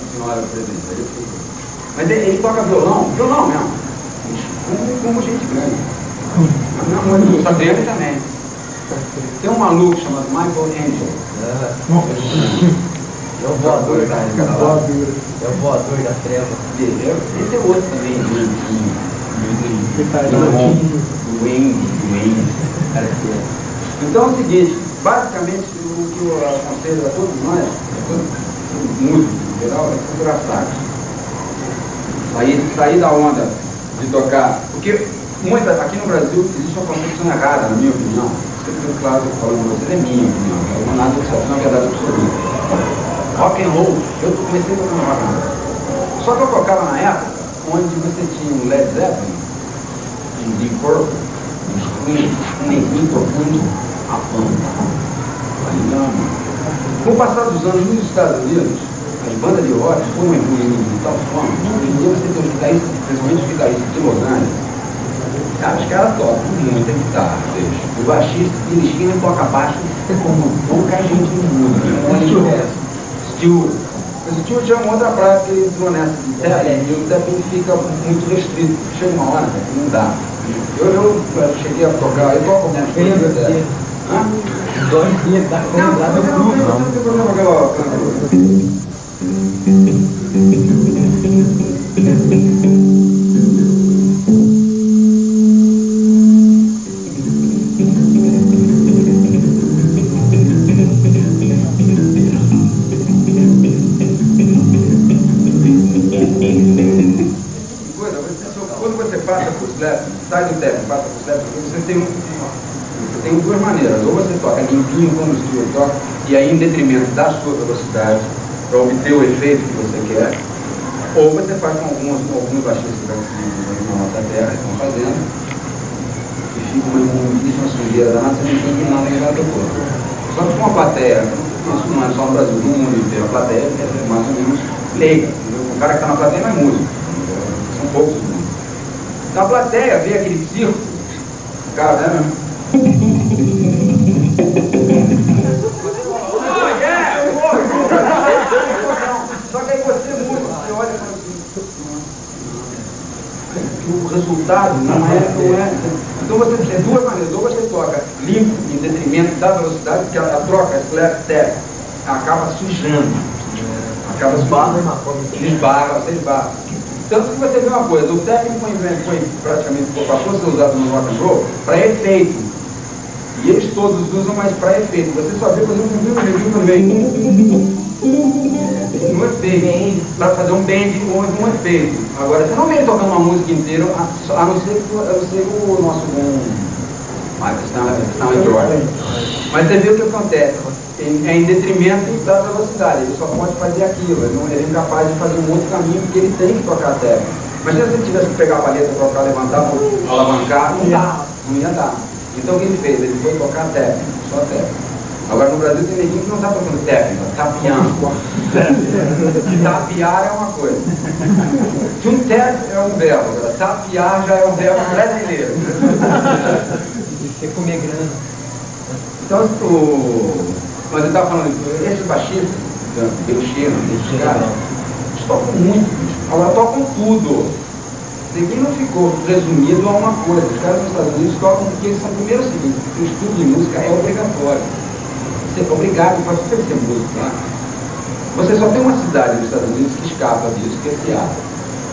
Mas ele toca violão, violão mesmo, como, como gente grande. Só que ele também. Tem um maluco chamado Michael Angel. É o voador da treva. É o voador da treva. Esse é outro também, branquinho. Petadinho. Wendy, Wendy. Então é o seguinte, basicamente o que eu aconselho a todos nós, a todos os músicos em geral, é procurar sax. Sair, sair da onda de tocar. Porque muita, aqui no Brasil existe uma concepção errada, na minha opinião. Sempre claro, falando com vocês, é minha opinião. Não é nada de não é verdade absoluta. Rock and roll, eu comecei tocando rock and roll. Só que eu tocava na época onde você tinha um Led Zeppelin, um Deep Purple, um Scream, um neguinho tocando a banda. Com o passar dos anos nos Estados Unidos, as bandas de rock foram evoluindo de tal forma que hoje em dia você tem os guitarristas, principalmente os guitarristas de Los Angeles. Cara, os caras tocam muita guitarra, veja. O baixista, ele esquina e toca baixo como pouca gente no mundo. Stewart. Mas o Stewart é uma outra prática que ele entrou nessa de Zeppelin, e o Zeppelin fica muito restrito. Chega uma hora que não dá. Eu, eu, eu cheguei a tocar, eu toco minhas coisas. Hã? Dois dias da coisa lá no clube. Não tem problema com aquela cantora. Sai do técnico, passa para o técnico, você tem, você tem duas maneiras. Ou você toca limpinho como o Stewart toca, e aí em detrimento da sua velocidade, para obter o efeito que você quer, ou você faz com alguns, alguns baixistas que na nossa terra estão fazendo, e fica uma imundíssima sujeira da nação, não tem nada em cada coisa. Só que com uma plateia, isso não é só no Brasil, no mundo inteiro, a plateia é mais ou menos leiga. O cara que está na plateia não é músico, são poucos músicos. Na plateia, vê aquele circo, o cara, né? Só que aí você músico, você olha e fala assim, o resultado não é, não é. Então você tem duas maneiras, ou você toca limpo, em detrimento da velocidade, porque a, a troca, a slap acaba sujando, acaba esbarra, esbarra, você esbarra. Tanto que você vê uma coisa, o técnico foi, foi praticamente passou a ser usado no rock and roll para efeito. E eles todos usam, mas para efeito. Você só vê, por exemplo, um review no meio. Um efeito. Para fazer um bend ou um efeito. Agora, você não vê ele tocando uma música inteira, a não ser que, a não ser que o nosso bom Michael Jordan. Mas você vê o que acontece. É em detrimento da velocidade, ele só pode fazer aquilo, ele, não, ele é incapaz de fazer um outro caminho porque ele tem que tocar a técnica. Mas se ele tivesse que pegar a palheta, tocar, levantar, alavancar, não dá, não ia dar. Então o que ele fez? Ele foi tocar a técnica, só a técnica. Agora no Brasil tem ninguém que não está tocando técnica, está tapeando. Tapear é uma coisa. Junter é um verbo, agora tapear já é um verbo brasileiro. Você comer grana. Então o... Mas eu estava falando, esses baixistas, pelo cheiro, esses caras, eles tocam muito, bicho. Agora tocam tudo. Ninguém não ficou resumido a uma coisa. Os caras nos Estados Unidos tocam porque eles são, primeiro o seguinte, o estudo de música é obrigatório. Você é obrigado, para você ser músico, tá? Você só tem uma cidade nos Estados Unidos que escapa disso, que é Seattle.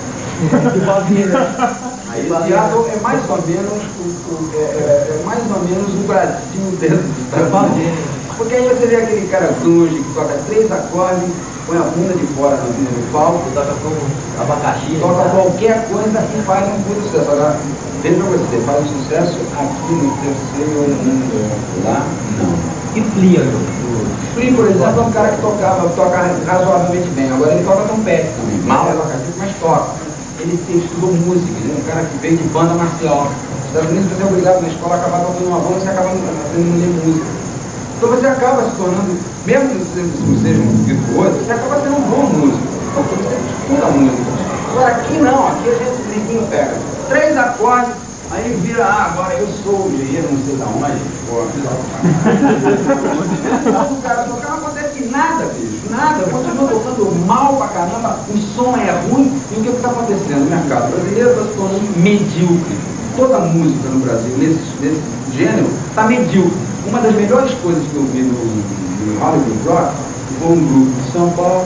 Aí Seattle é mais ou menos o, o, é, é, é mais ou menos o Brasil dentro dos Estados Unidos. Porque aí você vê aquele cara grunge que toca três acordes, põe a bunda de fora no, no palco, Toca como abacaxi. toca qualquer coisa e faz um puto sucesso. Agora, veja você, faz um sucesso aqui no terceiro mundo, lá não. E Flea, Flea, por exemplo, é um cara que tocava, toca razoavelmente bem. Agora ele toca trompete também. Mal é abacaxi, mas toca. Ele, ele estudou música, ele é um cara que veio de banda marcial. Nos Estados Unidos você é obrigado na escola a acabar tocando uma banda, você acaba aprendendo a ler música. Então você acaba se tornando, mesmo que você não seja um virtuoso, você acaba sendo um bom músico. Porque você estuda a música. Agora aqui não, aqui a gente brinquinho pega três acordes, aí vira, ah, agora eu sou o engenheiro, não sei da onde. O cara tocar não acontece nada, bicho, nada. Continua tocando mal pra caramba, o som é ruim. E o que está acontecendo? O mercado brasileiro está se tornando medíocre. Toda música no Brasil, nesse, nesse gênero, está medíocre. Uma das melhores coisas que eu vi no, no Hollywood Rock foi um grupo de São Paulo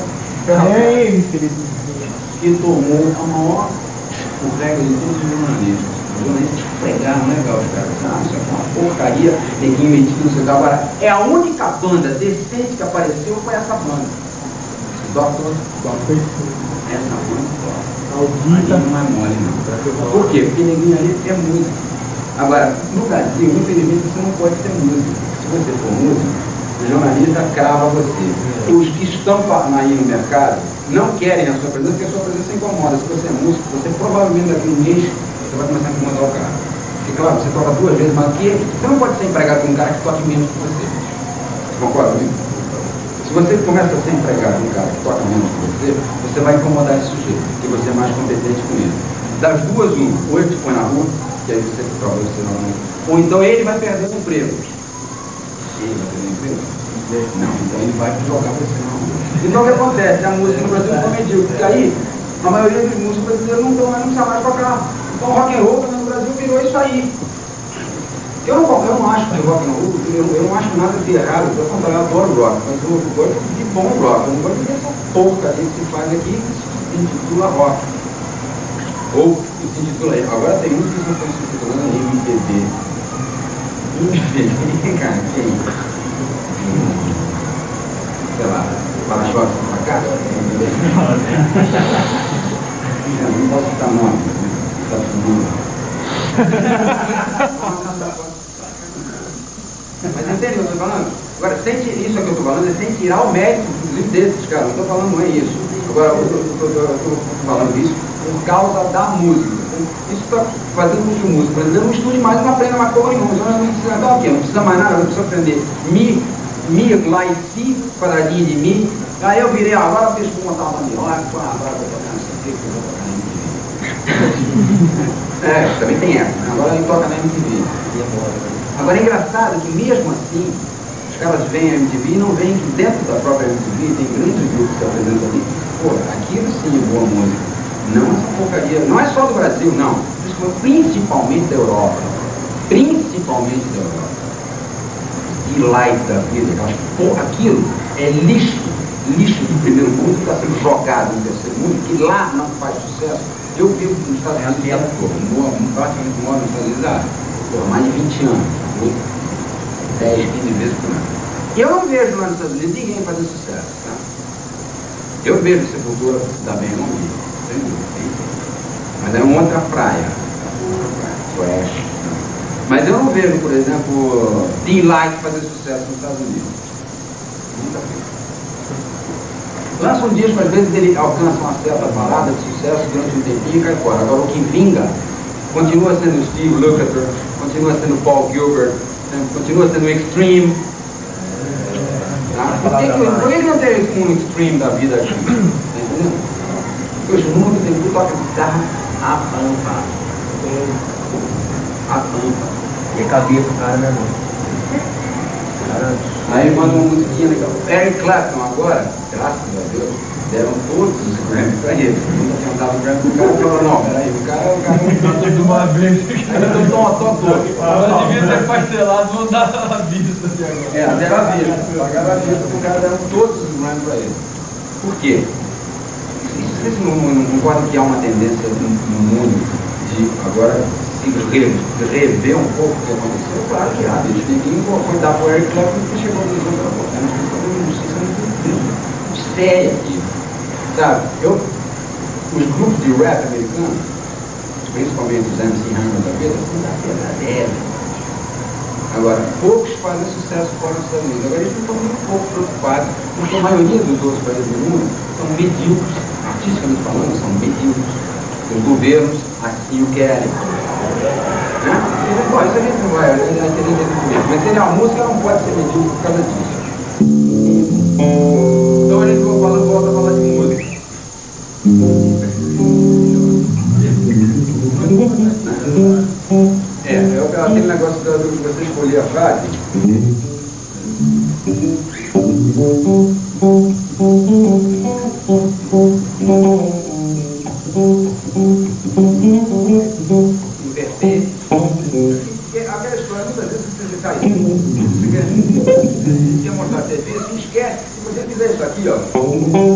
que tomou a maior regra de todos os jornalistas. Os jornalistas pregaram legal, os caras. Ah, isso é uma porcaria, neguinho metido, não sei o que. Agora, é a única banda decente que apareceu foi essa banda. Doctor, Doctor, essa banda. Ali não é mole, não. Por quê? Porque neguinho ali é música. Agora, no Brasil, infelizmente, você não pode ser músico. Se você for músico, o jornalista crava você. Os que estão aí no mercado não querem a sua presença, porque a sua presença incomoda. Se você é músico, você provavelmente daqui a um mês você vai começar a incomodar o cara. Porque, claro, você toca duas vezes mais que ele, você não pode ser empregado por um cara que toque menos que você. Você concorda comigo? Se você começa a ser empregado por um cara que toca menos que você, você vai incomodar esse sujeito, porque você é mais competente com ele. Das duas, uma, ou ele te põe na rua, que aí você prova você não, ou então ele vai perder o emprego. Ele vai perder o emprego? Não, então ele vai jogar você na rua. Então o que acontece? A música no Brasil ficou medíocre, porque aí a maioria dos músicos brasileiros não estão mais no salário para cá. Então o rock and roll também no Brasil virou isso aí. Eu não, eu não acho que o rock and roll, eu, eu não acho nada de errado, pelo contrário, eu adoro rock, mas eu gosto de bom rock, eu não gosto dessa porca aí que se faz aqui, que se intitula rock. Ou se intitula, agora tem uns que estão se intitulando M P B. M P B, cara, que é isso? Sei lá, para-choque pra cá? Não posso citar nome, está subindo. Mas entende o que eu estou falando? Agora, sem, isso que eu estou falando é sem tirar o mérito, inclusive, desses caras. Não estou falando, não é isso. Agora, eu estou falando isso por causa da música. Isso está fazendo com que o músico brasileiro não estude mais, não aprenda mais porra nenhuma. Então, não precisa, não, não precisa mais nada, não precisa aprender Mi, Mi, Lá e Si, quadradinho de Mi. Aí eu virei agora, deixa eu montar uma bandeirola, agora eu vou tocar não sei o que, eu vou tocar na M T V. É, também tem essa, né? Agora ele toca na M T V. Agora é engraçado que mesmo assim, os caras veem a M T V e não veem que dentro da própria M T V tem grandes grupos que se apresentam ali. Pô, aquilo sim é boa música. Não essa porcaria, não é só do Brasil, não. Principalmente da Europa. Principalmente da Europa. De light da vida, aquelas porra, aquilo é lixo, lixo do primeiro mundo que está sendo jogado no terceiro mundo, que lá não faz sucesso. Eu vivo nos Estados Unidos, porra, praticamente moro nos Estados Unidos há porra, mais de vinte anos, dez, quinze vezes por ano. E eu não vejo lá nos Estados Unidos ninguém fazer sucesso, tá? Eu vejo Sepultura da bem, eu não vi, sem dúvida. Mas é uma outra praia, outra praia, trash. Mas eu não vejo, por exemplo, D-Light fazer sucesso nos Estados Unidos. Nunca vi. Lança um disco, às vezes ele alcança uma certa parada de sucesso durante um tempinho e cai fora. Agora o que vinga continua sendo Steve Lukather, continua sendo Paul Gilbert, continua sendo Extreme. Tá? Por que, que, por que não tem um Extreme da vida aqui? Tá entendendo? Porque os mundos tem que tocar guitarra a pampa. A pampa. E a cabeça, cara, né, mano? Aí manda uma musiquinha legal. Eric Clapton agora, graças a Deus, deram todos os Grammys pra ele. Nunca tinha dado o Grammy pro cara e falou, não, peraí, o cara, o cara não tá de uma vez. Aí então toma todo. Agora devia ter parcelado, não dá a vista de agora. É, deram a vista. Pagaram a vista pro cara, deram todos os Grammys pra ele. Por quê? Vocês não, não concordam que há uma tendência no, no mundo de agora se re, rever um pouco o que aconteceu? Claro que há. Eles têm que contar para o Eric Clapton que chegou nos anos importantes, que foi uma injustiça muito séria aqui. Sabe? Eu, os grupos de rap americanos, principalmente os M C Hammer da vida, são da verdadeira. Agora, poucos fazem sucesso fora dos Estados Unidos. Agora, eles estão muito pouco preocupados, porque a maioria dos outros países do mundo são medíocres, artisticamente falando, são medíocres. Os governos assim o querem. Né? Bom, isso a gente não vai, a gente vai ter que mas se a música não pode ser medíocre por causa disso. Então a gente volta a falar de música. É, é aquele negócio do que você escolher a frase. Inverter. Aquela história, muitas vezes você cai. Você quer mostrar a T V, se esquece. Se você fizer isso aqui, ó.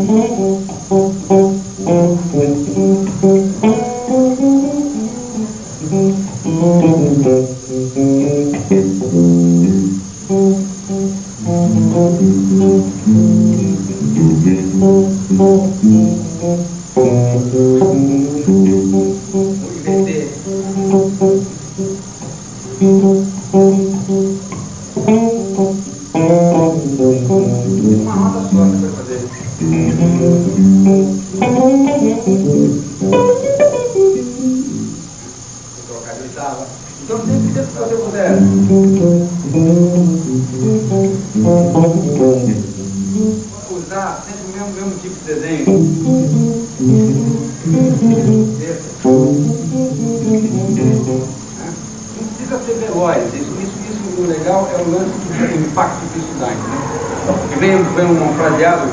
Uma nota só que vai fazer. Vou trocar de guitarra. Então sempre que você puder usar sempre o mesmo, mesmo tipo de desenho. Não precisa ser veloz. Isso, isso, isso o legal é o lance do impacto que isso dá. Né? Que vem, vem um fraseado.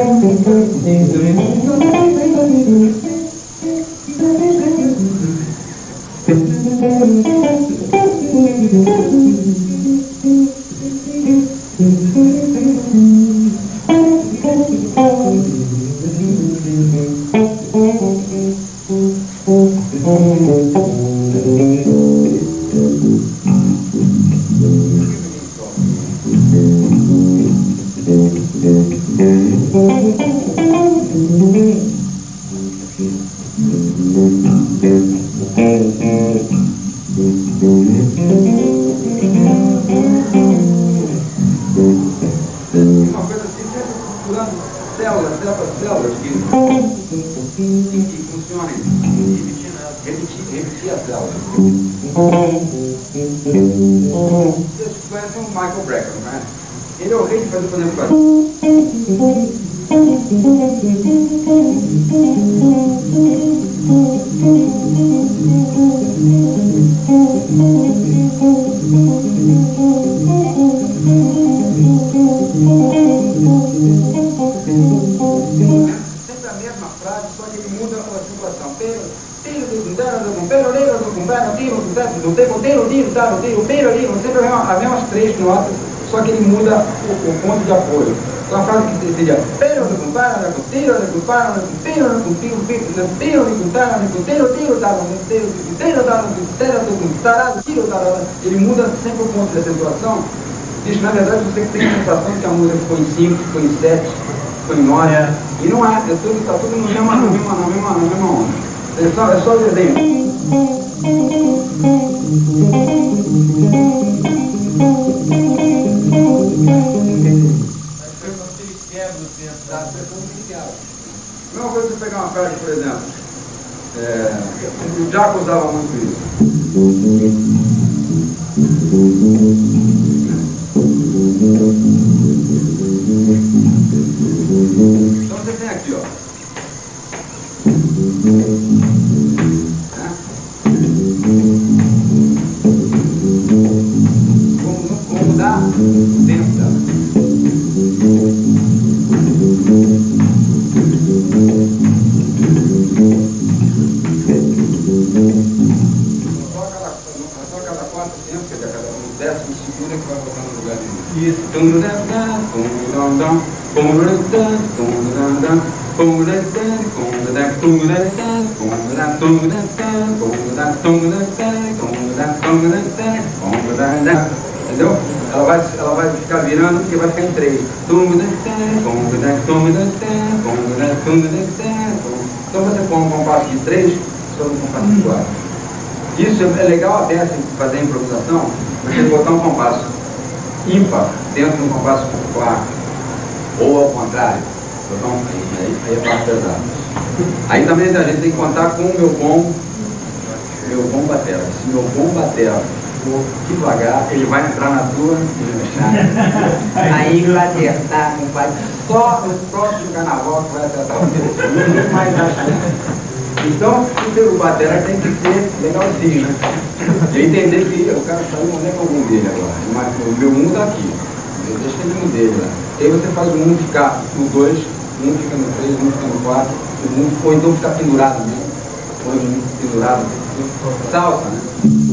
Uma coisa assim, sempre procurando células, células, células que, que, que funcionem. Repetir, repetir as células. Vocês conhecem o Michael Brecker, não é? Ele é o rei de fazer, por exemplo, sempre a mesma frase, só que ele muda a situação. Pero, tiro, tiro, tiro, pero, tiro, tiro, tiro, tiro, tiro, tiro, sempre as mesmas três notas, só que ele muda o, o ponto de apoio. Então a frase que seria pero, tiro, tiro, tiro, tiro, tiro, ele muda sempre o ponto de acentuação. Isso, na verdade, você tem a sensação de que a música ficou em cinco, ficou em sete, ficou em nove. É. E não é, é tudo, está tudo no mesmo, na mesma, na mesma, na mesma onda. É só, é só o desenho. A mesma coisa que você pegar uma frase, por exemplo, é, o Jaco usava muito isso. Então você tem aqui, ó. Né? Como, como mudar o tempo dela. Só cada quatro tempos, quer dizer, cada um décimo segundo é que vai botar no lugar dele. Isso. Tum, tum, tum, tum, tum. Entendeu? Ela vai, ela vai ficar virando porque vai ficar em três. Então você põe um compasso de três sobre um compasso de quatro. Isso é legal até assim, fazer improvisação, você botar um compasso ímpar dentro de um compasso quatro. Ou ao contrário, botar um, aí, aí é parte pesada. Aí também a gente tem que contar com o meu bom, meu bom batera. Se meu bom batera for devagar, ele vai entrar na tua e aí vai acertar, não vai. Só no próximo carnaval que vai acertar o teu. Não mais acha. Então, o batera tem que ser legalzinho, né? E entender que o cara saiu, onde é que é o um dele agora? Mas o meu um está aqui. Eu deixei ele um dele lá. E aí você faz o um ficar no dois, um fica no três, um fica no quatro, um, ou então ficar pendurado mesmo. Põe um pendurado. Salsa, né?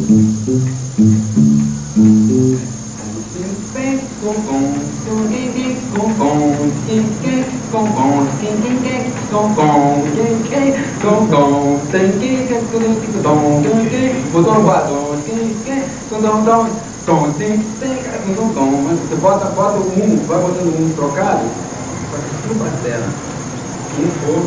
Botou no quadro. Você bota, bota o um, vai botando o um trocado, tudo batera. Um for.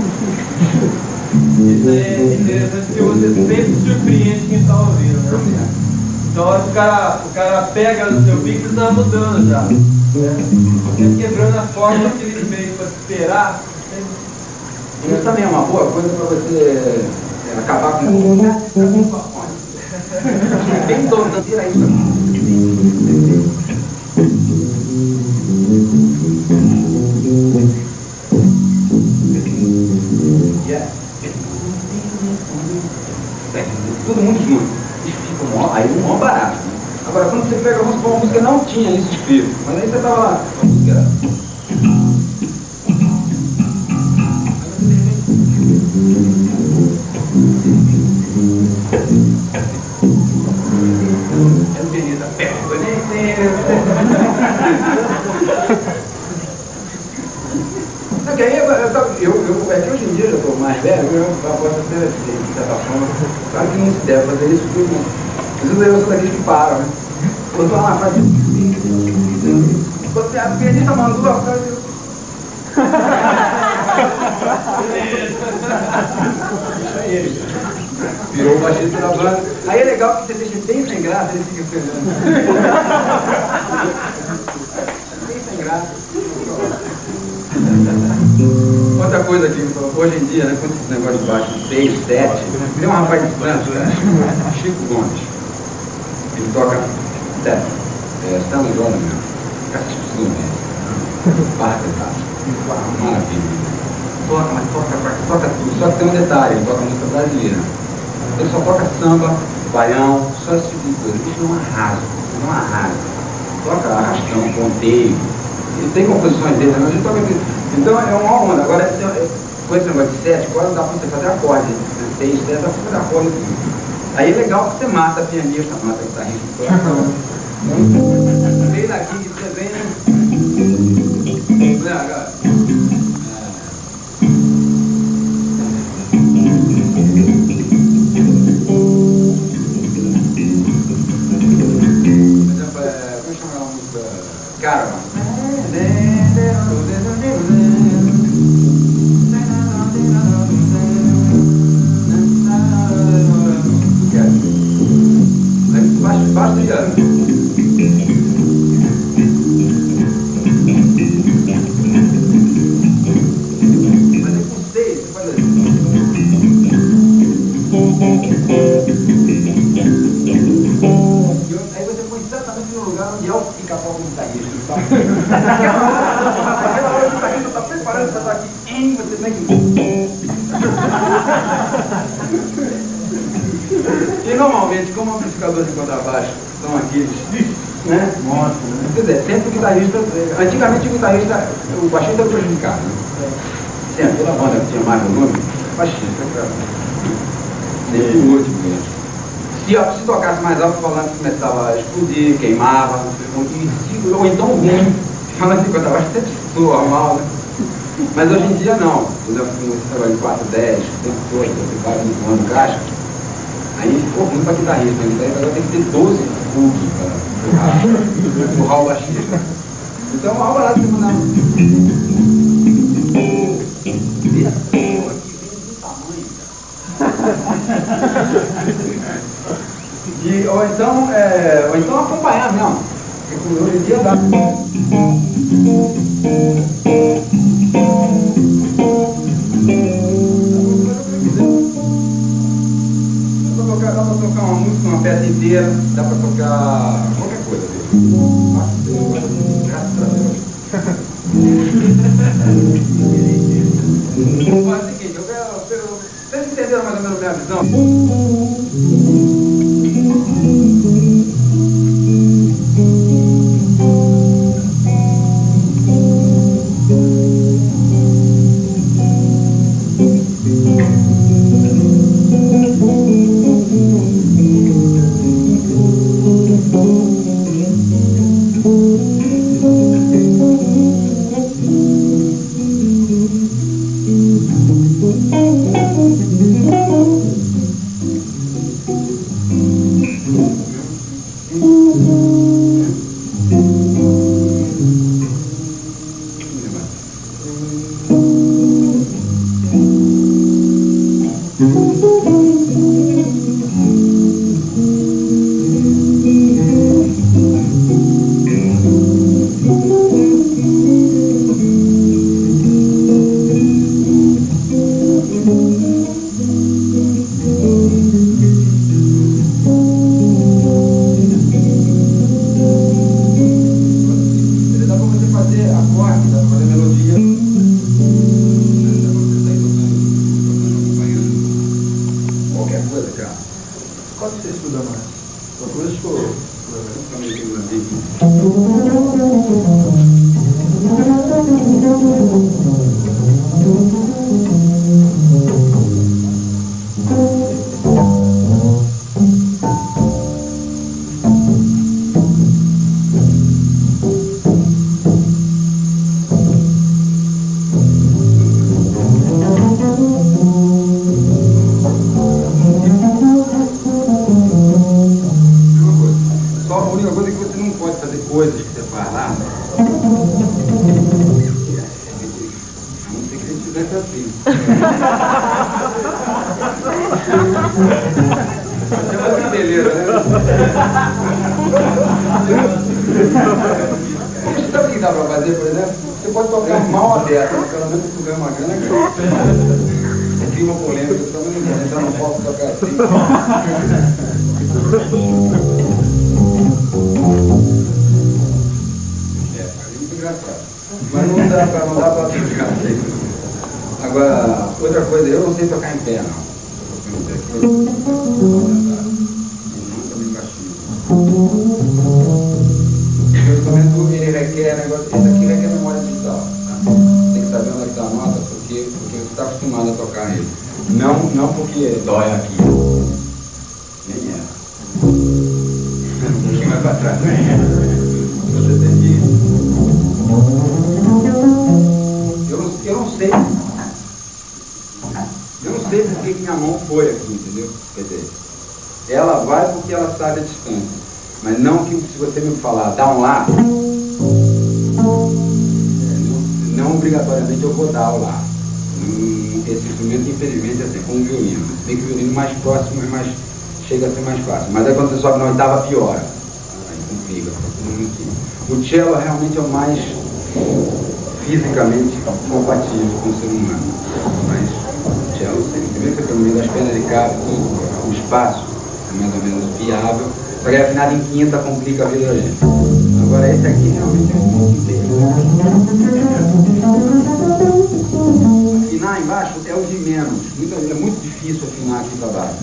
Isso aí é interessante porque você sempre surpreende quem está ouvindo, né? Então o cara, o cara pega no seu bico e está mudando já. Você quebrando a forma que ele fez para esperar. Isso também é uma boa coisa para você é, acabar com o bem todo, tira isso. Yeah. Todo mundo junto. Isso fica mó, aí um mó barato. Né? Agora, quando você pega uma música, não tinha isso espírito. Mas aí você tava lá, a música era. É Benita Perto, é que aí eu, eu, eu, é que hoje em dia eu estou mais velho, eu posso até, de certa forma, claro que não se deve fazer isso, porque às eu sou daqueles que param, né? Eu estou lá na frase, você a pianista mandou a frase. Virou o baixista da banda. Aí é legal que você deixa bem sem graça, ele fica esperando. Bem sem graça. Outra coisa aqui, hoje em dia, né, com esse negócio de baixo seis, sete, tem um rapaz de França, né, Chico Gomes. Ele toca sete, é, está no Jornal mesmo, Castilho mesmo, barra pesada, maravilha. Toca, mas toca, toca tudo, só que tem um detalhe, ele toca música brasileira. Ele só toca samba, baião, só esse tipo de coisa. Isso não arrasa, não arrasa. Toca arrastão, ponteio. E tem composições dele, mas ele toca aqui. Então é uma onda. Agora, com esse negócio de sete, quase dá pra você fazer acorde. Seis, sete, dá pra fazer acorde aqui. Aí é legal que você mata a pianista, mata a guitarrista. Vem daqui que você vem. Olha, agora. Caravan. Basta, basta já. Mas é com seis, você faz assim. Aí você põe exatamente no lugar onde é o pica-pau do guitarrista. Aquela hora que o guitarrista está preparando para estar aqui, hein, você tem que... E normalmente, como amplificadores de contrabaixo são aqueles, né? Nossa, né? Quer dizer, sempre o guitarrista, antigamente o guitarrista, o baixista era prejudicado, né? Sempre, toda banda que tinha mais volume, baixista, sempre o último mesmo. Se, se tocasse mais alto, o falante começava a explodir, queimava, ou então ruim, Fala assim, quando eu acho que até soa mal, né? Mas hoje em dia não. Por exemplo, você trabalha em quatro, dez, o tempo todo, você vai voando caixa. Aí ficou ruim para guitarrista, né? Agora tem que ter doze plugs para empurrar o baixista. Então é uma barato que não dá. E, ou, então, é, ou então acompanhar mesmo. Porque hoje em dia dá. Dá para tocar uma música, uma peça inteira, dá para tocar qualquer coisa. Graças a Deus. Mas é o seguinte, eu quero, eu quero, vocês entenderam mais ou menos a minha visão? Sabe o que dá para fazer, por exemplo? Você pode tocar mal aberto, pelo menos você ganha uma grana. Cria uma polêmica, eu também não vou entrar no palco e tocar assim. É, é muito engraçado. Mas não dá para não dá para tocar assim. Agora, outra coisa, eu não sei tocar em pé, não. Eu nunca me castigo. O instrumento, ele requer negócio, esse aqui requer memória digital. Tá? Tem que saber onde é que está a nota, porque, porque você está acostumado a tocar ele. Não, não porque dói aqui. Nem é. Um pouquinho mais para trás. Nem é. Você tem que... Eu não, eu não sei. Eu não sei por que minha mão foi aqui, entendeu? Quer dizer, ela vai porque ela sabe a distância. Mas não que se você me falar, dá um lá, não, não obrigatoriamente eu vou dar o lá. Esse instrumento, infelizmente, é assim, como o violino. Você tem que o violino mais próximo, mais, chega a ser mais fácil. Mas aí quando você sobe na oitava, piora. Aí complica. O cello realmente é o mais fisicamente compatível com o ser humano. Mas o cello, primeiro que pelo menos as pernas de cabo, o espaço é mais ou menos viável. Só que afinado em quinta complica a vida da gente. Agora esse aqui realmente é um pouco inteiro. Afinar embaixo é o de menos. Muito, é muito difícil afinar aqui para baixo.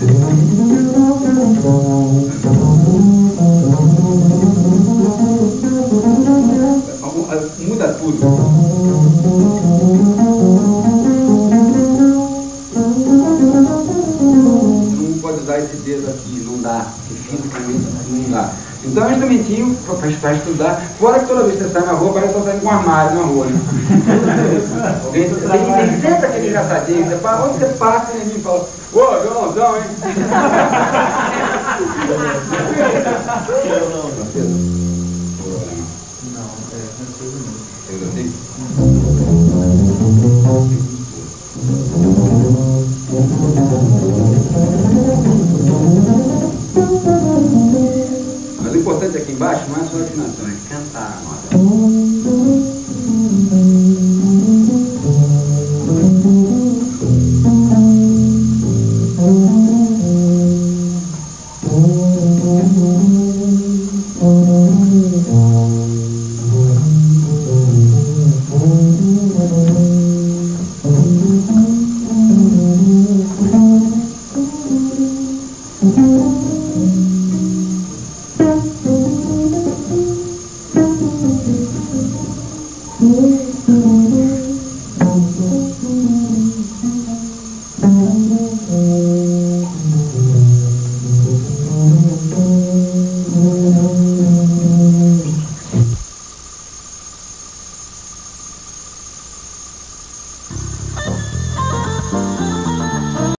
Muda tudo. Você não pode usar esse dedo aqui, não dá. Fisicamente não dá. Então é um instrumentinho para estudar. Fora que toda vez que você sai na rua, parece que você sai com um armário na rua. Né? Tem, tem, tem sempre aquele engraçadinho. Você fala, onde você passa, e ninguém fala, ô, violãozão, hein? Mas o importante aqui embaixo não é só a afinação, é cantar a nota. Thank you.